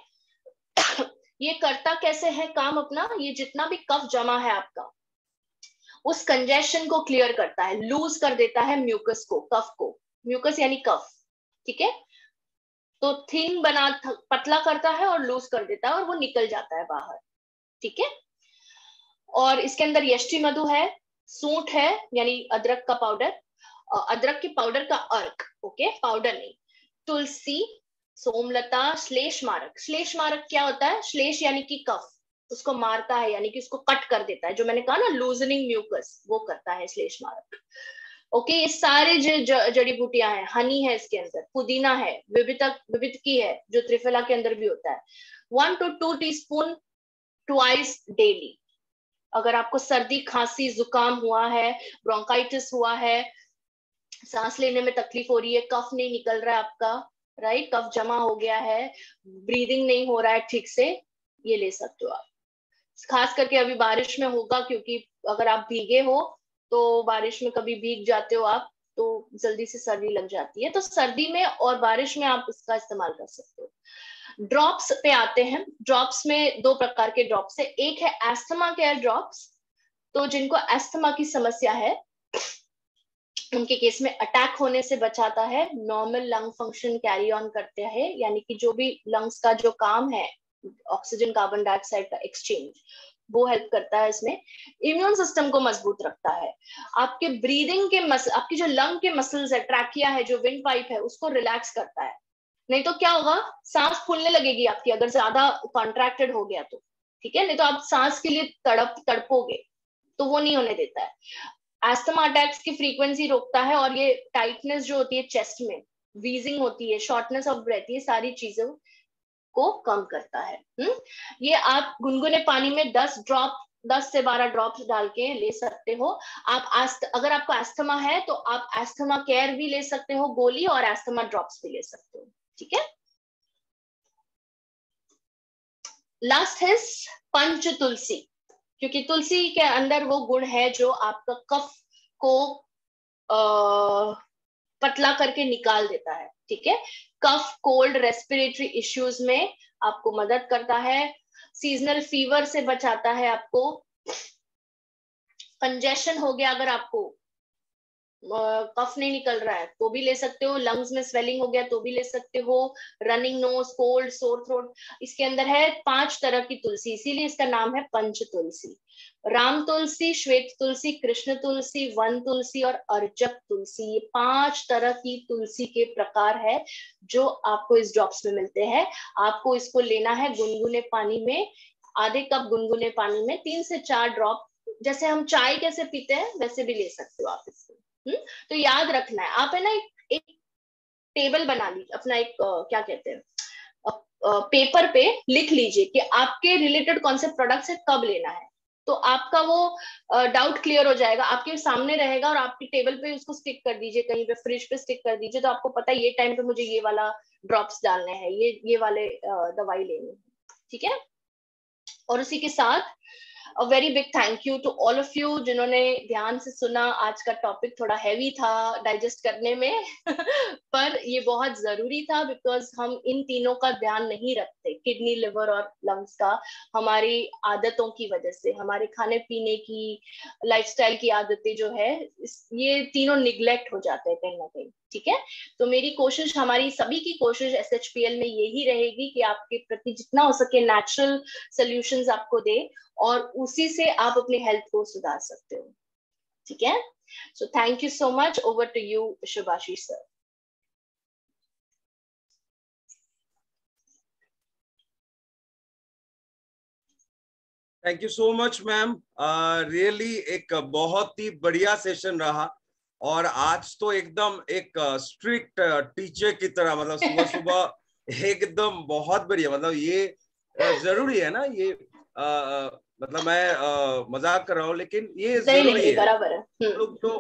ये करता कैसे है काम अपना, ये जितना भी कफ जमा है आपका, उस कंजेशन को क्लियर करता है, लूज कर देता है म्यूकस को, कफ को। म्यूकस यानी कफ, ठीक है, तो थिन पतला करता है और लूज कर देता है, और वो निकल जाता है बाहर। ठीक है, और इसके अंदर यष्टि मधु है, सूंठ है यानी अदरक का पाउडर, अदरक के पाउडर का अर्क, ओके, पाउडर नहीं, तुलसी, सोमलता, श्लेष मारक। श्लेष मारक क्या होता है, श्लेष यानी कि कफ, उसको मारता है, यानी कि उसको कट कर देता है, जो मैंने कहा ना लूजनिंग म्यूकस, वो करता है श्लेष मारक। ओके, ये सारे जड़ी बूटियां हैं, हनी है इसके अंदर, पुदीना है, विविधकी है जो त्रिफला के अंदर भी होता है। 1 to 2 टीस्पून ट्वाइस डेली। अगर आपको सर्दी, खांसी, जुकाम हुआ है, ब्रोंकाइटिस हुआ है, सांस लेने में तकलीफ हो रही है, कफ नहीं निकल रहा है आपका, राइट, कफ जमा हो गया है, ब्रीदिंग नहीं हो रहा है ठीक से, ये ले सकते हो आप। खास करके अभी बारिश में होगा, क्योंकि अगर आप भीगे हो, तो बारिश में कभी भीग जाते हो आप, तो जल्दी से सर्दी लग जाती है, तो सर्दी में और बारिश में आप इसका इस्तेमाल कर सकते हो। ड्रॉप्स पे आते हैं। ड्रॉप्स में 2 प्रकार के ड्रॉप्स है, एक है एस्थमा केयर ड्रॉप्स, तो जिनको एस्थमा की समस्या है उनके केस में अटैक होने से बचाता है, normal lung function carry on करते हैं, यानी कि जो भी लंग्स का जो काम है, ऑक्सीजन कार्बन डाइऑक्साइड का एक्सचेंज, वो हेल्प करता है इसमें। इम्यून सिस्टम को मजबूत रखता है, आपके ब्रीदिंग के आपकी जो लंग के मसल्स है, ट्रैकिया है, जो विंड पाइप है, उसको रिलैक्स करता है। नहीं तो क्या होगा, सांस फूलने लगेगी आपकी, अगर ज्यादा कॉन्ट्रैक्टेड हो गया तो, ठीक है, नहीं तो आप सांस के लिए तड़पोगे, तो वो नहीं होने देता है। एस्थमा अटैक्स की फ्रीक्वेंसी रोकता है, और ये टाइटनेस जो होती है चेस्ट में, वीजिंग होती है, शॉर्टनेस ऑफ ब्रेथ, ये सारी चीजों को कम करता है। ये आप गुनगुने पानी में 10 से 12 ड्रॉप्स डाल के ले सकते हो। आप अगर आपको एस्थमा है तो आप एस्थमा केयर भी ले सकते हो गोली, और एस्थमा ड्रॉप्स भी ले सकते हो। ठीक है, लास्ट है पंच तुलसी, क्योंकि तुलसी के अंदर वो गुण है जो आपका कफ को पतला करके निकाल देता है। ठीक है, कफ, कोल्ड, रेस्पिरेटरी इश्यूज में आपको मदद करता है, सीजनल फीवर से बचाता है आपको, कंजेशन हो गया अगर आपको, कफ नहीं निकल रहा है तो भी ले सकते हो, लंग्स में स्वेलिंग हो गया तो भी ले सकते हो, running nose, cold, sore throat. इसके अंदर है 5 तरह की तुलसी, इसीलिए इसका नाम है पंच तुलसी। राम तुलसी, श्वेत तुलसी, कृष्ण तुलसी, वन तुलसी और अर्जक तुलसी, ये 5 तरह की तुलसी के प्रकार है जो आपको इस ड्रॉप्स में मिलते हैं। आपको इसको लेना है गुनगुने पानी में, आधे कप गुनगुने पानी में 3 से 4 ड्रॉप, जैसे हम चाय कैसे पीते हैं वैसे भी ले सकते हो आप इसको। तो याद रखना है, आप है ना एक टेबल बना लीजिए अपना, एक क्या कहते हैं, पेपर पे लिख लीजिए कि आपके रिलेटेड कौन से प्रोडक्ट्स है, कब लेना है, तो आपका वो डाउट क्लियर हो जाएगा, आपके सामने रहेगा, और आपकी टेबल पे उसको स्टिक कर दीजिए, कहीं पे फ्रिज पे स्टिक कर दीजिए, तो आपको पता है ये टाइम पे मुझे ये वाला ड्रॉप्स डालने हैं, ये वाले दवाई लेनी है। ठीक है, और उसी के साथ a very big thank you to all of you जिन्होंने ध्यान से सुना। आज का टॉपिक थोड़ा हैवी था डाइजेस्ट करने में पर ये बहुत जरूरी था, बिकॉज हम इन तीनों का ध्यान नहीं रखते, किडनी, लिवर और लंग्स का, हमारी आदतों की वजह से, हमारे खाने पीने की, लाइफस्टाइल की आदतें जो है, ये तीनों निग्लेक्ट हो जाते हैं कहीं ना कहीं। ठीक है, तो मेरी कोशिश, हमारी सभी की कोशिश SHPL में यही रहेगी कि आपके प्रति जितना हो सके नेचुरल सॉल्यूशंस आपको दे, और उसी से आप अपने हेल्थ को सुधार सकते हो। ठीक है, so thank you so much. Over to you Shubhashish sir. Thank you so much ma'am. Really एक बहुत ही बढ़िया सेशन रहा, और आज तो एकदम एक स्ट्रिक्ट टीचर की तरह, मतलब सुबह सुबह एकदम बहुत बढ़िया। मतलब ये जरूरी है ना, ये मतलब मैं मजाक कर रहा हूँ, लेकिन ये नहीं नहीं जरूरी नहीं, है। बराबर है। हम लोग जो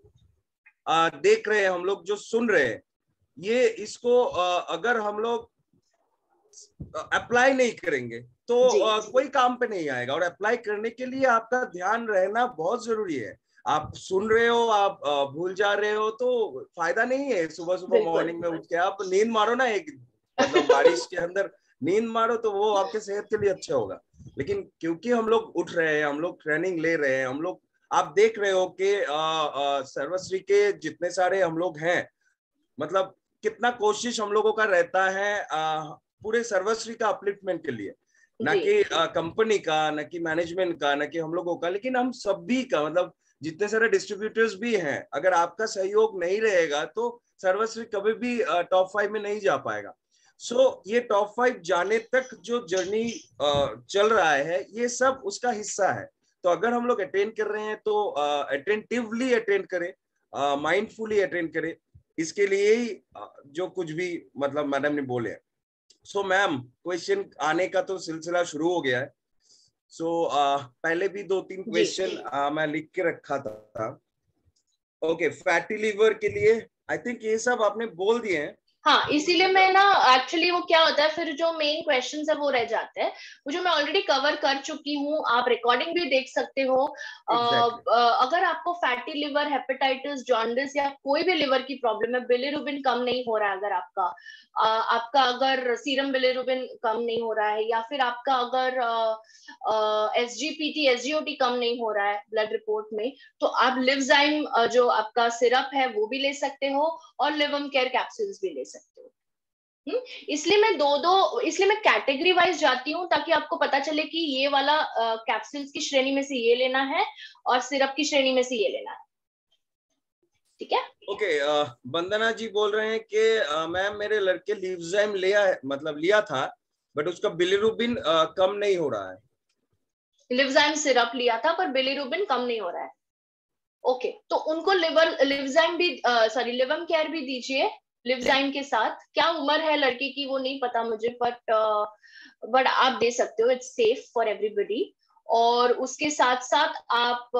देख रहे हैं, हम लोग जो सुन रहे हैं, ये इसको अगर हम लोग अप्लाई नहीं करेंगे तो जी कोई काम पे नहीं आएगा। और अप्लाई करने के लिए आपका ध्यान रहना बहुत जरूरी है। आप सुन रहे हो, आप भूल जा रहे हो, तो फायदा नहीं है। सुबह सुबह बिल्कुल। मॉर्निंग में उठ के आप नींद मारो ना, एक मतलब बारिश के अंदर नींद मारो, तो वो आपके सेहत के लिए अच्छा होगा। लेकिन क्योंकि हम लोग उठ रहे हैं, हम लोग ट्रेनिंग ले रहे हैं, हम लोग, आप देख रहे हो कि सर्वश्री के जितने सारे हम लोग हैं, मतलब कितना कोशिश हम लोगों का रहता है पूरे सर्वश्री का अपलिफ्टमेंट के लिए, ना जी कि कंपनी का, ना कि मैनेजमेंट का, ना कि हम लोगों का, लेकिन हम सभी का, मतलब जितने सारे डिस्ट्रीब्यूटर्स भी हैं, अगर आपका सहयोग नहीं रहेगा तो सर्वश्री कभी भी टॉप 5 में नहीं जा पाएगा। ये टॉप 5 जाने तक जो जर्नी चल रहा है, ये सब उसका हिस्सा है। तो अगर हम लोग अटेंड कर रहे हैं तो अटेंटिवली अटेंड करें, माइंडफुली अटेंड करें। इसके लिए ही जो कुछ भी मतलब मैडम ने बोले। सो मैम, क्वेश्चन आने का तो सिलसिला शुरू हो गया है। पहले भी 2-3 जी। क्वेश्चन मैं लिख के रखा था। ओके, फैटी लिवर के लिए आई थिंक ये सब आपने बोल दिए हैं। हाँ, इसीलिए मैं ना, एक्चुअली वो क्या होता है, फिर जो मेन क्वेश्चंस है वो रह जाते हैं, वो जो मैं ऑलरेडी कवर कर चुकी हूँ। आप रिकॉर्डिंग भी देख सकते हो। एग्जैक्टली। अगर आपको फैटी लिवर, हेपेटाइटिस, जॉन्डिस या कोई भी लिवर की प्रॉब्लम है, बिलिरुबिन कम नहीं हो रहा है, अगर आपका अगर सीरम बिलिरुबिन कम नहीं हो रहा है, या फिर आपका अगर SGPT, SGOT कम नहीं हो रहा है ब्लड रिपोर्ट में, तो आप लिवजाइम जो आपका सिरप है वो भी ले सकते हो, और लिवम केयर कैप्सूल्स भी ले सकते हो। इसलिए मैं इसलिए मैं कैटेगरी वाइज जाती हूँ, ताकि आपको पता चले कि ये वाला कैप्सूल्स की श्रेणी में से ये लेना है, और सिरप की श्रेणी में से ये लेना है। ठीक है। ओके, वंदना जी बोल रहे हैं कि मैम मेरे लड़के लिवजाइम लिया था, बट उसका बिलिरुबिन कम नहीं हो रहा है। लिवजाइम सिरप लिया था पर बिलिरुबिन कम नहीं हो रहा है। ओके, तो उनको लिवजाइम भी, सॉरी, लिवम केयर भी दीजिए लिवजाइम के साथ। क्या उम्र है लड़के की वो नहीं पता मुझे, बट आप दे सकते हो, इट्स सेफ फॉर एवरीबॉडी। और उसके साथ साथ आप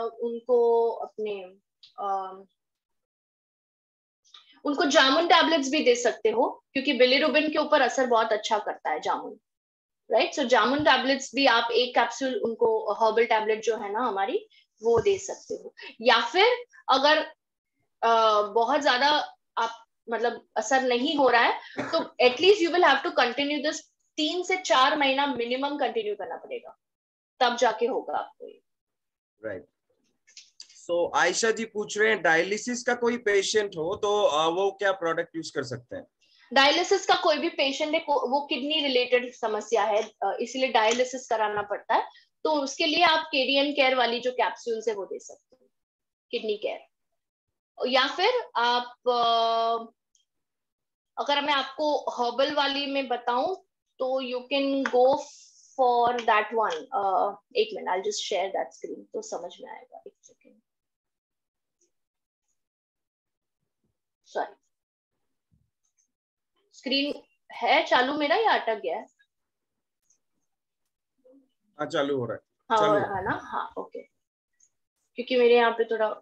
उनको जामुन टैबलेट्स भी दे सकते हो, क्योंकि बिलिरुबिन के ऊपर असर बहुत अच्छा करता है जामुन। राइट, सो जामुन टैबलेट्स भी आप एक कैप्सूल उनको, हर्बल टैबलेट जो है ना हमारी, वो दे सकते हो। या फिर अगर बहुत ज्यादा आप, मतलब असर नहीं हो रहा है, तो at least you will have to continue this. 3 से 4 महीना मिनिमम कंटिन्यू करना पड़ेगा, तब जाके होगा आपको ये। राइट। आयशा जी पूछ रहे हैं, डायलिसिस का कोई पेशेंट हो तो वो क्या प्रोडक्ट यूज कर सकते हैं? डायलिसिस का कोई भी पेशेंट है, वो किडनी रिलेटेड समस्या है, इसलिए डायलिसिस कराना पड़ता है, तो उसके लिए आप केडीएन केयर वाली जो कैप्सूल्स है वो दे सकते हो, किडनी केयर। या फिर आप अगर मैं आपको हर्बल वाली में बताऊं, तो you can go for that one. एक मिनट, I just share that screen तो समझ में आएगा। एक सेकेंड, सॉरी, स्क्रीन है चालू मेरा या अटक गया है? हाँ, चालू हो रहा है। हाँ हो चालू है। रहा है ना, हाँ ओके। क्योंकि मेरे यहाँ पे थोड़ा,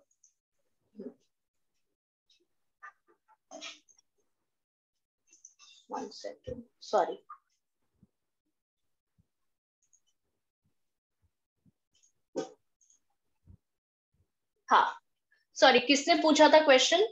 1 सेकेंड, सॉरी। हाँ, सॉरी, किसने पूछा था क्वेश्चन?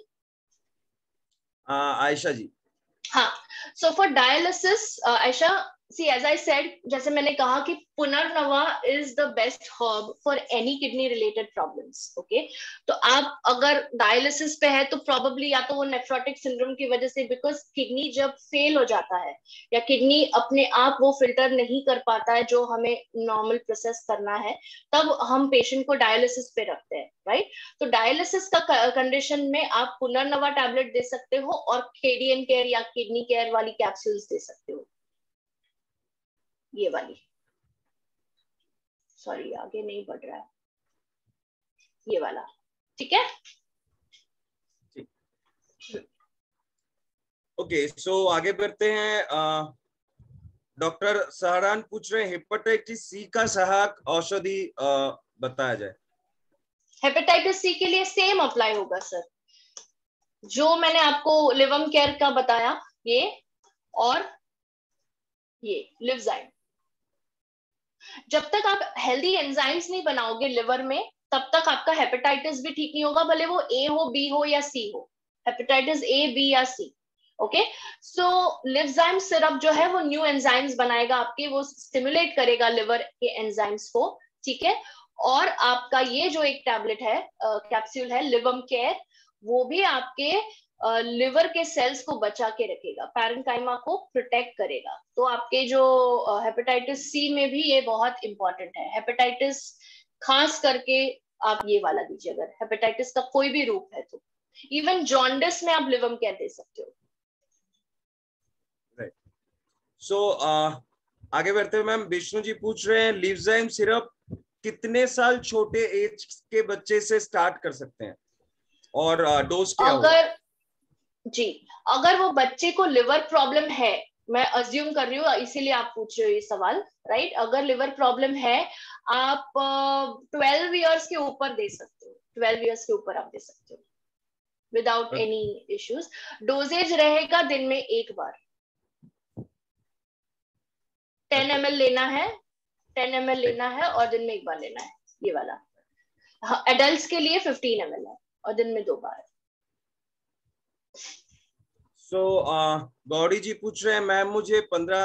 आयशा जी। हाँ, so for dialysis Ayesha, see as I said, जैसे मैंने कहा कि पुनर्नवा is the best herb for any kidney related problems. Okay, तो आप अगर डायलिसिस पे है तो प्रोबेबली या तो वो नेफ्रोटिक सिंड्रोम की वजह से, बिकॉज किडनी जब फेल हो जाता है या किडनी अपने आप वो फिल्टर नहीं कर पाता है जो हमें नॉर्मल प्रोसेस करना है, तब हम पेशेंट को डायलिसिस पे रखते हैं, राइट? तो डायलिसिस का कंडीशन में आप पुनर्नवा टैबलेट दे सकते हो और केडीएन केयर या किडनी केयर वाली कैप्सूल्स दे सकते हो, ये वाली। सॉरी, आगे नहीं बढ़ रहा है, ये वाला, ठीक है? ओके, सो आगे बढ़ते हैं। डॉक्टर सहरान पूछ रहे हैं हेपेटाइटिस सी का सहायक औषधि बताया जाए। हेपेटाइटिस सी के लिए सेम अप्लाई होगा सर, जो मैंने आपको लिवम केयर का बताया, ये और ये लिवजाइम। जब तक आप हेल्दी एंजाइम्स नहीं बनाओगे लिवर में, तब तक आपका हेपेटाइटिस भी ठीक नहीं होगा, भले वो ए हो, बी हो या सी हो, हेपेटाइटिस ए, बी या सी। ओके, सो लिवजाइम सिरप जो है वो न्यू एंजाइम्स बनाएगा आपके, वो स्टिमुलेट करेगा लिवर के एंजाइम्स को, ठीक है? और आपका ये जो एक टैबलेट है, कैप्सूल है लिवम केयर, वो भी आपके लिवर के सेल्स को बचा के रखेगा, पैरेंकाइमा को प्रोटेक्ट करेगा। तो आपके जो हेपेटाइटिस सी में भी ये बहुत इंपॉर्टेंट है। हेपेटाइटिस खास करके आप ये वाला दीजिए, अगर हेपेटाइटिस का कोई भी रूप है तो। इवन जॉन्डिस में आप लिवम केयर दे सकते हो। राइट, सो आगे बढ़ते हुए मैम विष्णु जी पूछ रहे हैं लिवजाइम सिरप कितने साल छोटे एज के बच्चे से स्टार्ट कर सकते हैं और डोज क्या होगा? अगर जी, अगर वो बच्चे को लिवर प्रॉब्लम है, मैं अज्यूम कर रही हूँ इसीलिए आप पूछ रहे हो ये सवाल, राइट? अगर लिवर प्रॉब्लम है, आप 12 इयर्स के ऊपर दे सकते हो, 12 इयर्स के ऊपर आप दे सकते हो विदाउट एनी इश्यूज। डोजेज रहेगा दिन में एक बार, 10 ml लेना है, 10 ml लेना है और दिन में एक बार लेना है, ये वाला। एडल्ट्स के लिए 15 ml है और दिन में 2 बार। सो गौरी जी पूछ रहे हैं मैम मुझे 15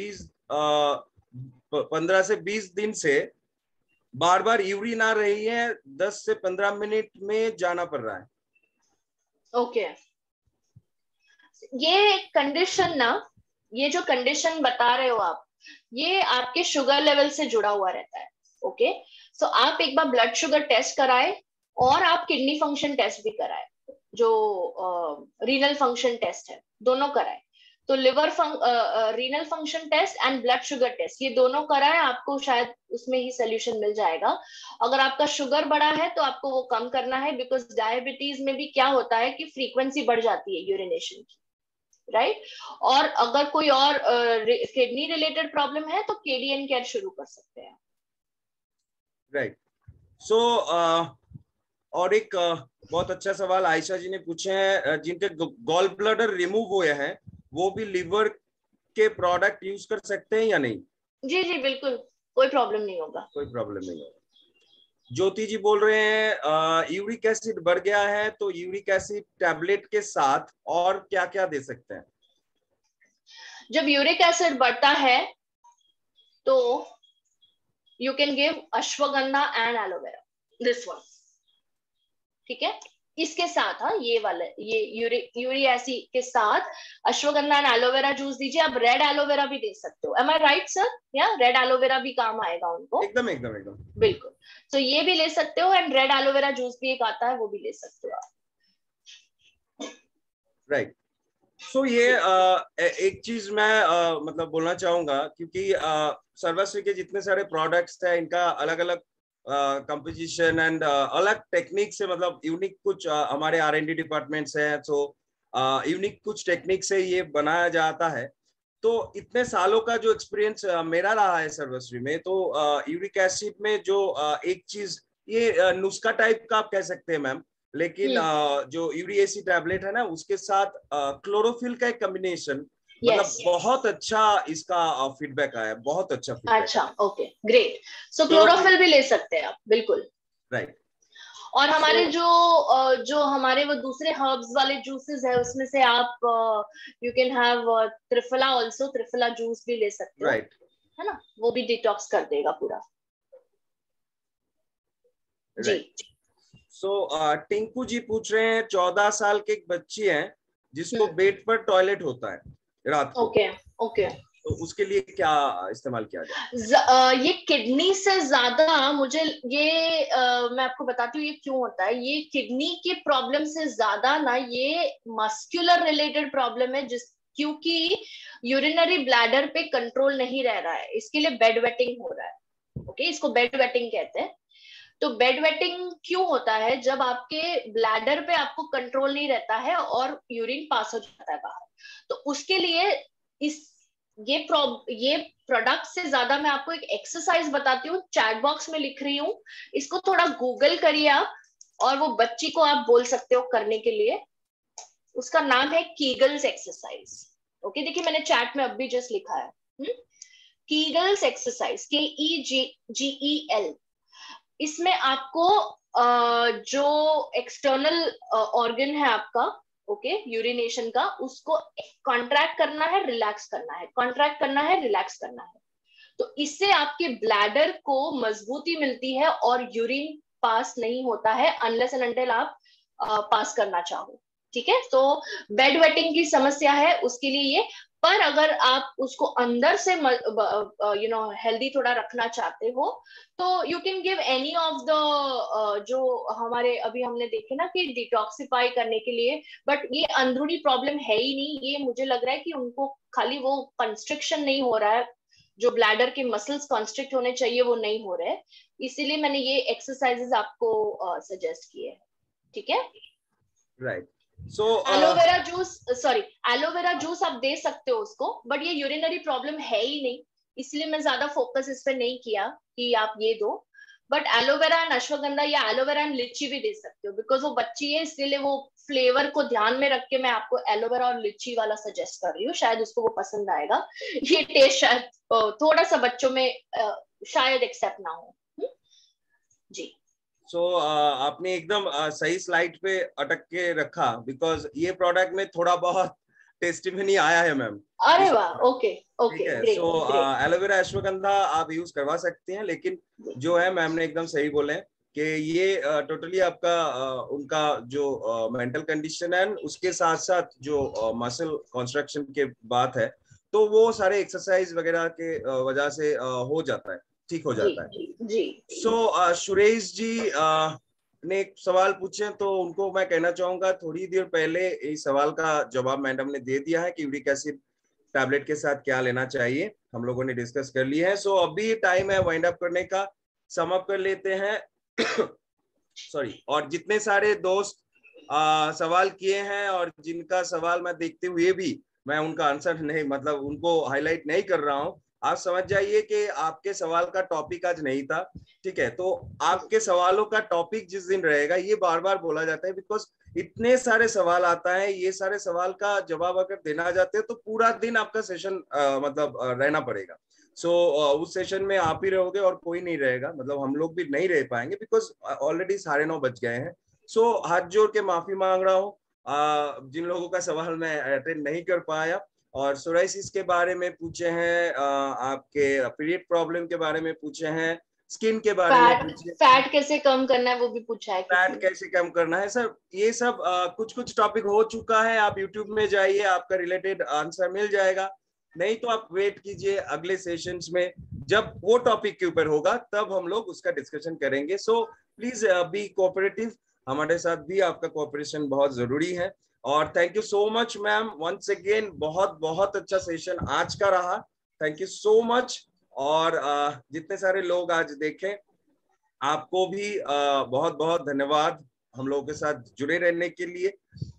से 20 दिन से बार बार यूरिन आ रही है, 10 से 15 मिनट में जाना पड़ रहा है। ओके, ये कंडीशन ना, ये जो कंडीशन बता रहे हो आप, ये आपके शुगर लेवल से जुड़ा हुआ रहता है। ओके, सो आप एक बार ब्लड शुगर टेस्ट कराए और आप किडनी फंक्शन टेस्ट भी कराए, जो रीनल फंक्शन टेस्ट है, दोनों कराए। तो liver renal function test and blood sugar test, ये दोनों कराए, आपको शायद उसमें ही सोल्यूशन मिल जाएगा। अगर आपका शुगर बढ़ा है तो आपको वो कम करना है, बिकॉज डायबिटीज में भी क्या होता है कि फ्रीक्वेंसी बढ़ जाती है यूरिनेशन की, राइट? और अगर कोई और किडनी रिलेटेड प्रॉब्लम है तो केडीएन केयर शुरू कर सकते हैं। राइट, सो और एक बहुत अच्छा सवाल आयशा जी ने पूछे हैं, जिनके गॉल ब्लडर रिमूव हुए हैं वो भी लिवर के प्रोडक्ट यूज कर सकते हैं या नहीं? जी जी बिल्कुल, कोई प्रॉब्लम नहीं होगा। कोई प्रॉब्लम नहीं होगा। ज्योति जी बोल रहे हैं यूरिक एसिड बढ़ गया है तो यूरिक एसिड टैबलेट के साथ और क्या क्या दे सकते हैं? जब यूरिक एसिड बढ़ता है तो you can give ashwagandha and aloe vera, this one, ठीक है? इसके साथ, हाँ, ये वाला, ये यूरिक एसिड के साथ अश्वगंधा एंड एलोवेरा जूस दीजिए। आप रेड एलोवेरा भी दे सकते हो, एम आई राइट सर? या रेड एलोवेरा भी काम आएगा उनको? एकदम एकदम एकदम, बिल्कुल। तो ये भी ले सकते हो, एंड रेड एलोवेरा जूस भी एक आता है, वो भी ले सकते हो आप। राइट, सो ये एक चीज मैं मतलब बोलना चाहूंगा, क्योंकि सर्वश्री के जितने सारे प्रोडक्ट्स हैं इनका अलग अलग कंपोजिशन एंड अलग टेक्निक से, मतलब यूनिक कुछ हमारे R&D डिपार्टमेंट्स हैं, सो यूनिक कुछ टेक्निक से ये बनाया जाता है। तो इतने सालों का जो एक्सपीरियंस मेरा रहा है सर्वश्री में, तो यूरिक एसिड में जो एक चीज, ये नुस्खा टाइप का आप कह सकते हैं मैम, लेकिन जो यूरिक एसिड टैबलेट है ना, उसके साथ क्लोरोफिल का एक कॉम्बिनेशन, मतलब बहुत अच्छा इसका फीडबैक आया, बहुत अच्छा फीडबैक। अच्छा, ओके, ग्रेट। सो क्लोरोफिल भी ले सकते हैं आप, बिल्कुल। राइट, और हमारे जो हमारे वो दूसरे हर्ब्स वाले जूसेस है उसमें से आप you can have triphala also, triphala juice भी ले सकते हो, राइट है ना, वो भी डिटॉक्स कर देगा पूरा। जी। राइट। सो टिंकू जी पूछ रहे हैं 14 साल की एक बच्ची है जिसको बेड पर टॉयलेट होता है रात को, ओके ओके। तो उसके लिए क्या इस्तेमाल किया जाए? ये किडनी से ज्यादा मुझे ये मैं आपको बताती हूँ ये क्यों होता है। ये किडनी की प्रॉब्लम से ज्यादा ना ये मस्कुलर रिलेटेड प्रॉब्लम है, जिस क्योंकि यूरिनरी ब्लैडर पे कंट्रोल नहीं रह रहा है, इसके लिए बेड वेटिंग हो रहा है। ओके, इसको बेड वेटिंग कहते हैं। तो बेड वेटिंग क्यों होता है? जब आपके ब्लैडर पे आपको कंट्रोल नहीं रहता है और यूरिन पास हो जाता है बाहर, तो उसके लिए इस ये प्रोडक्ट से ज्यादा मैं आपको एक एक्सरसाइज बताती हूँ, चैट बॉक्स में लिख रही हूँ, इसको थोड़ा गूगल करिए आप, और वो बच्ची को आप बोल सकते हो करने के लिए। उसका नाम है कीगल्स एक्सरसाइज। ओके, देखिए मैंने चैट में अभी जस्ट लिखा है कीगल्स एक्सरसाइज, KEGGEL। इसमें आपको जो एक्सटर्नल ऑर्गन है आपका, ओके, यूरिनेशन का, उसको कॉन्ट्रैक्ट करना है, रिलैक्स करना है, कॉन्ट्रैक्ट करना है, रिलैक्स करना है। तो इससे आपके ब्लैडर को मजबूती मिलती है और यूरिन पास नहीं होता है अनलेस एंड अनटिल आप पास करना चाहो। ठीक है, तो बेड वेटिंग की समस्या है उसके लिए ये। पर अगर आप उसको अंदर से हेल्दी थोड़ा रखना चाहते हो तो you can give any of the जो हमारे अभी हमने देखे ना कि डिटॉक्सिफाई करने के लिए, बट ये अंदरूनी प्रॉब्लम है ही नहीं। ये मुझे लग रहा है कि उनको खाली वो कंस्ट्रिक्शन नहीं हो रहा है, जो ब्लैडर के मसल्स कॉन्स्ट्रिक्ट होने चाहिए वो नहीं हो रहे, इसीलिए मैंने ये एक्सरसाइजेस आपको सजेस्ट किए हैं। ठीक है, right. So aloe vera juice, sorry, aloe vera juice आप दे सकते हो उसको, बट ये यूरिनरी प्रॉब्लम है ही नहीं, इसलिए मैं ज्यादा फोकस इस पे नहीं किया कि आप ये दो। बट एलोवेरा एंड अश्वगंधा या एलोवेरा एंड लिची भी दे सकते हो, बिकॉज वो बच्ची है इसलिए वो फ्लेवर को ध्यान में रख के मैं आपको एलोवेरा और लिची वाला सजेस्ट कर रही हूँ, शायद उसको वो पसंद आएगा। ये टेस्ट शायद थोड़ा सा बच्चों में शायद एक्सेप्ट ना हो। जी। सो आपने एकदम सही स्लाइड पे अटक के रखा, बिकॉज ये प्रोडक्ट में थोड़ा बहुत टेस्टिमनी आया है मैम। अरे वाह, ओके ओके, ठीक है, ग्रेट सो ग्रेट। एलोवेरा अश्वगंधा आप यूज करवा सकते हैं, लेकिन जो है मैम ने एकदम सही बोले कि ये टोटली आपका उनका जो मेंटल कंडीशन है उसके साथ साथ जो मसल कंस्ट्रक्शन के बात है, तो वो सारे एक्सरसाइज वगैरह के वजह से हो जाता है, ठीक हो जी जाता है। जी जी। सो सुरेश जी ने एक सवाल पूछे, तो उनको मैं कहना चाहूंगा थोड़ी देर पहले इस सवाल का जवाब मैडम ने दे दिया है कि यूरिक एसिड टैबलेट के साथ क्या लेना चाहिए, हम लोगों ने डिस्कस कर लिया है। सो अभी टाइम है वाइंड अप करने का, सम अप कर लेते हैं। सॉरी, और जितने सारे दोस्त सवाल किए हैं और जिनका सवाल मैं देखते हुए भी मैं उनका आंसर नहीं, मतलब उनको हाईलाइट नहीं कर रहा हूं, आप समझ जाइए कि आपके सवाल का टॉपिक आज नहीं था। ठीक है, तो आपके सवालों का टॉपिक जिस दिन रहेगा, ये बार बार बोला जाता है बिकॉज इतने सारे सवाल आता है, ये सारे सवाल का जवाब अगर देना चाहते हैं तो पूरा दिन आपका सेशन मतलब रहना पड़ेगा। सो उस सेशन में आप ही रहोगे और कोई नहीं रहेगा, मतलब हम लोग भी नहीं रह पाएंगे बिकॉज ऑलरेडी 9:30 बज गए हैं। सो हाथ जोड़ के माफी मांग रहा हूँ जिन लोगों का सवाल मैं अटेंड नहीं कर पाया। और सोराइसिस के बारे में पूछे हैं, आपके पीरियड प्रॉब्लम के बारे में पूछे हैं, स्किन के बारे में फैट पूछे, फैट कैसे कम करना है वो भी पूछा है किसी फैट ने। कैसे कम करना है सर, ये सब कुछ कुछ टॉपिक हो चुका है। आप यूट्यूब में जाइए, आपका रिलेटेड आंसर मिल जाएगा, नहीं तो आप वेट कीजिए अगले सेशंस में, जब वो टॉपिक के ऊपर होगा तब हम लोग उसका डिस्कशन करेंगे। सो प्लीज बी कोऑपरेटिव, हमारे साथ भी आपका कोऑपरेशन बहुत जरूरी है। और thank you so much ma'am, once again बहुत बहुत अच्छा सेशन आज का रहा, थैंक यू सो मच। और जितने सारे लोग आज देखें, आपको भी बहुत बहुत धन्यवाद हम लोगों के साथ जुड़े रहने के लिए।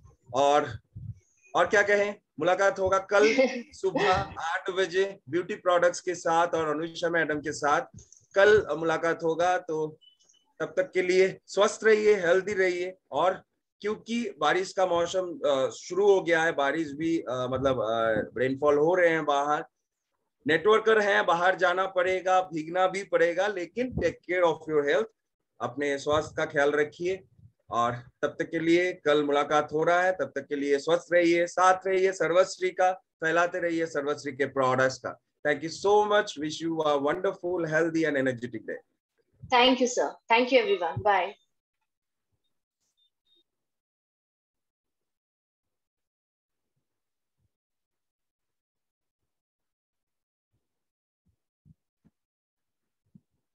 और क्या कहें, मुलाकात होगा कल सुबह 8 बजे ब्यूटी प्रोडक्ट्स के साथ और अनुषा मैडम के साथ, कल मुलाकात होगा। तो तब तक के लिए स्वस्थ रहिए, हेल्दी रहिए। और क्योंकि बारिश का मौसम शुरू हो गया है, बारिश भी मतलब रेनफॉल हो रहे हैं, बाहर नेटवर्कर हैं, बाहर जाना पड़ेगा, भीगना भी पड़ेगा, लेकिन take care of your health. अपने स्वास्थ्य का ख्याल रखिए, और तब तक के लिए कल मुलाकात हो रहा है, तब तक के लिए स्वस्थ रहिए, साथ रहिए, सर्वश्री का फैलाते रहिए, सर्वश्री के प्रोडक्ट्स का। Thank you so much, wish you a wonderful, healthy and energetic day. Thank you, sir. Thank you, everyone. Bye.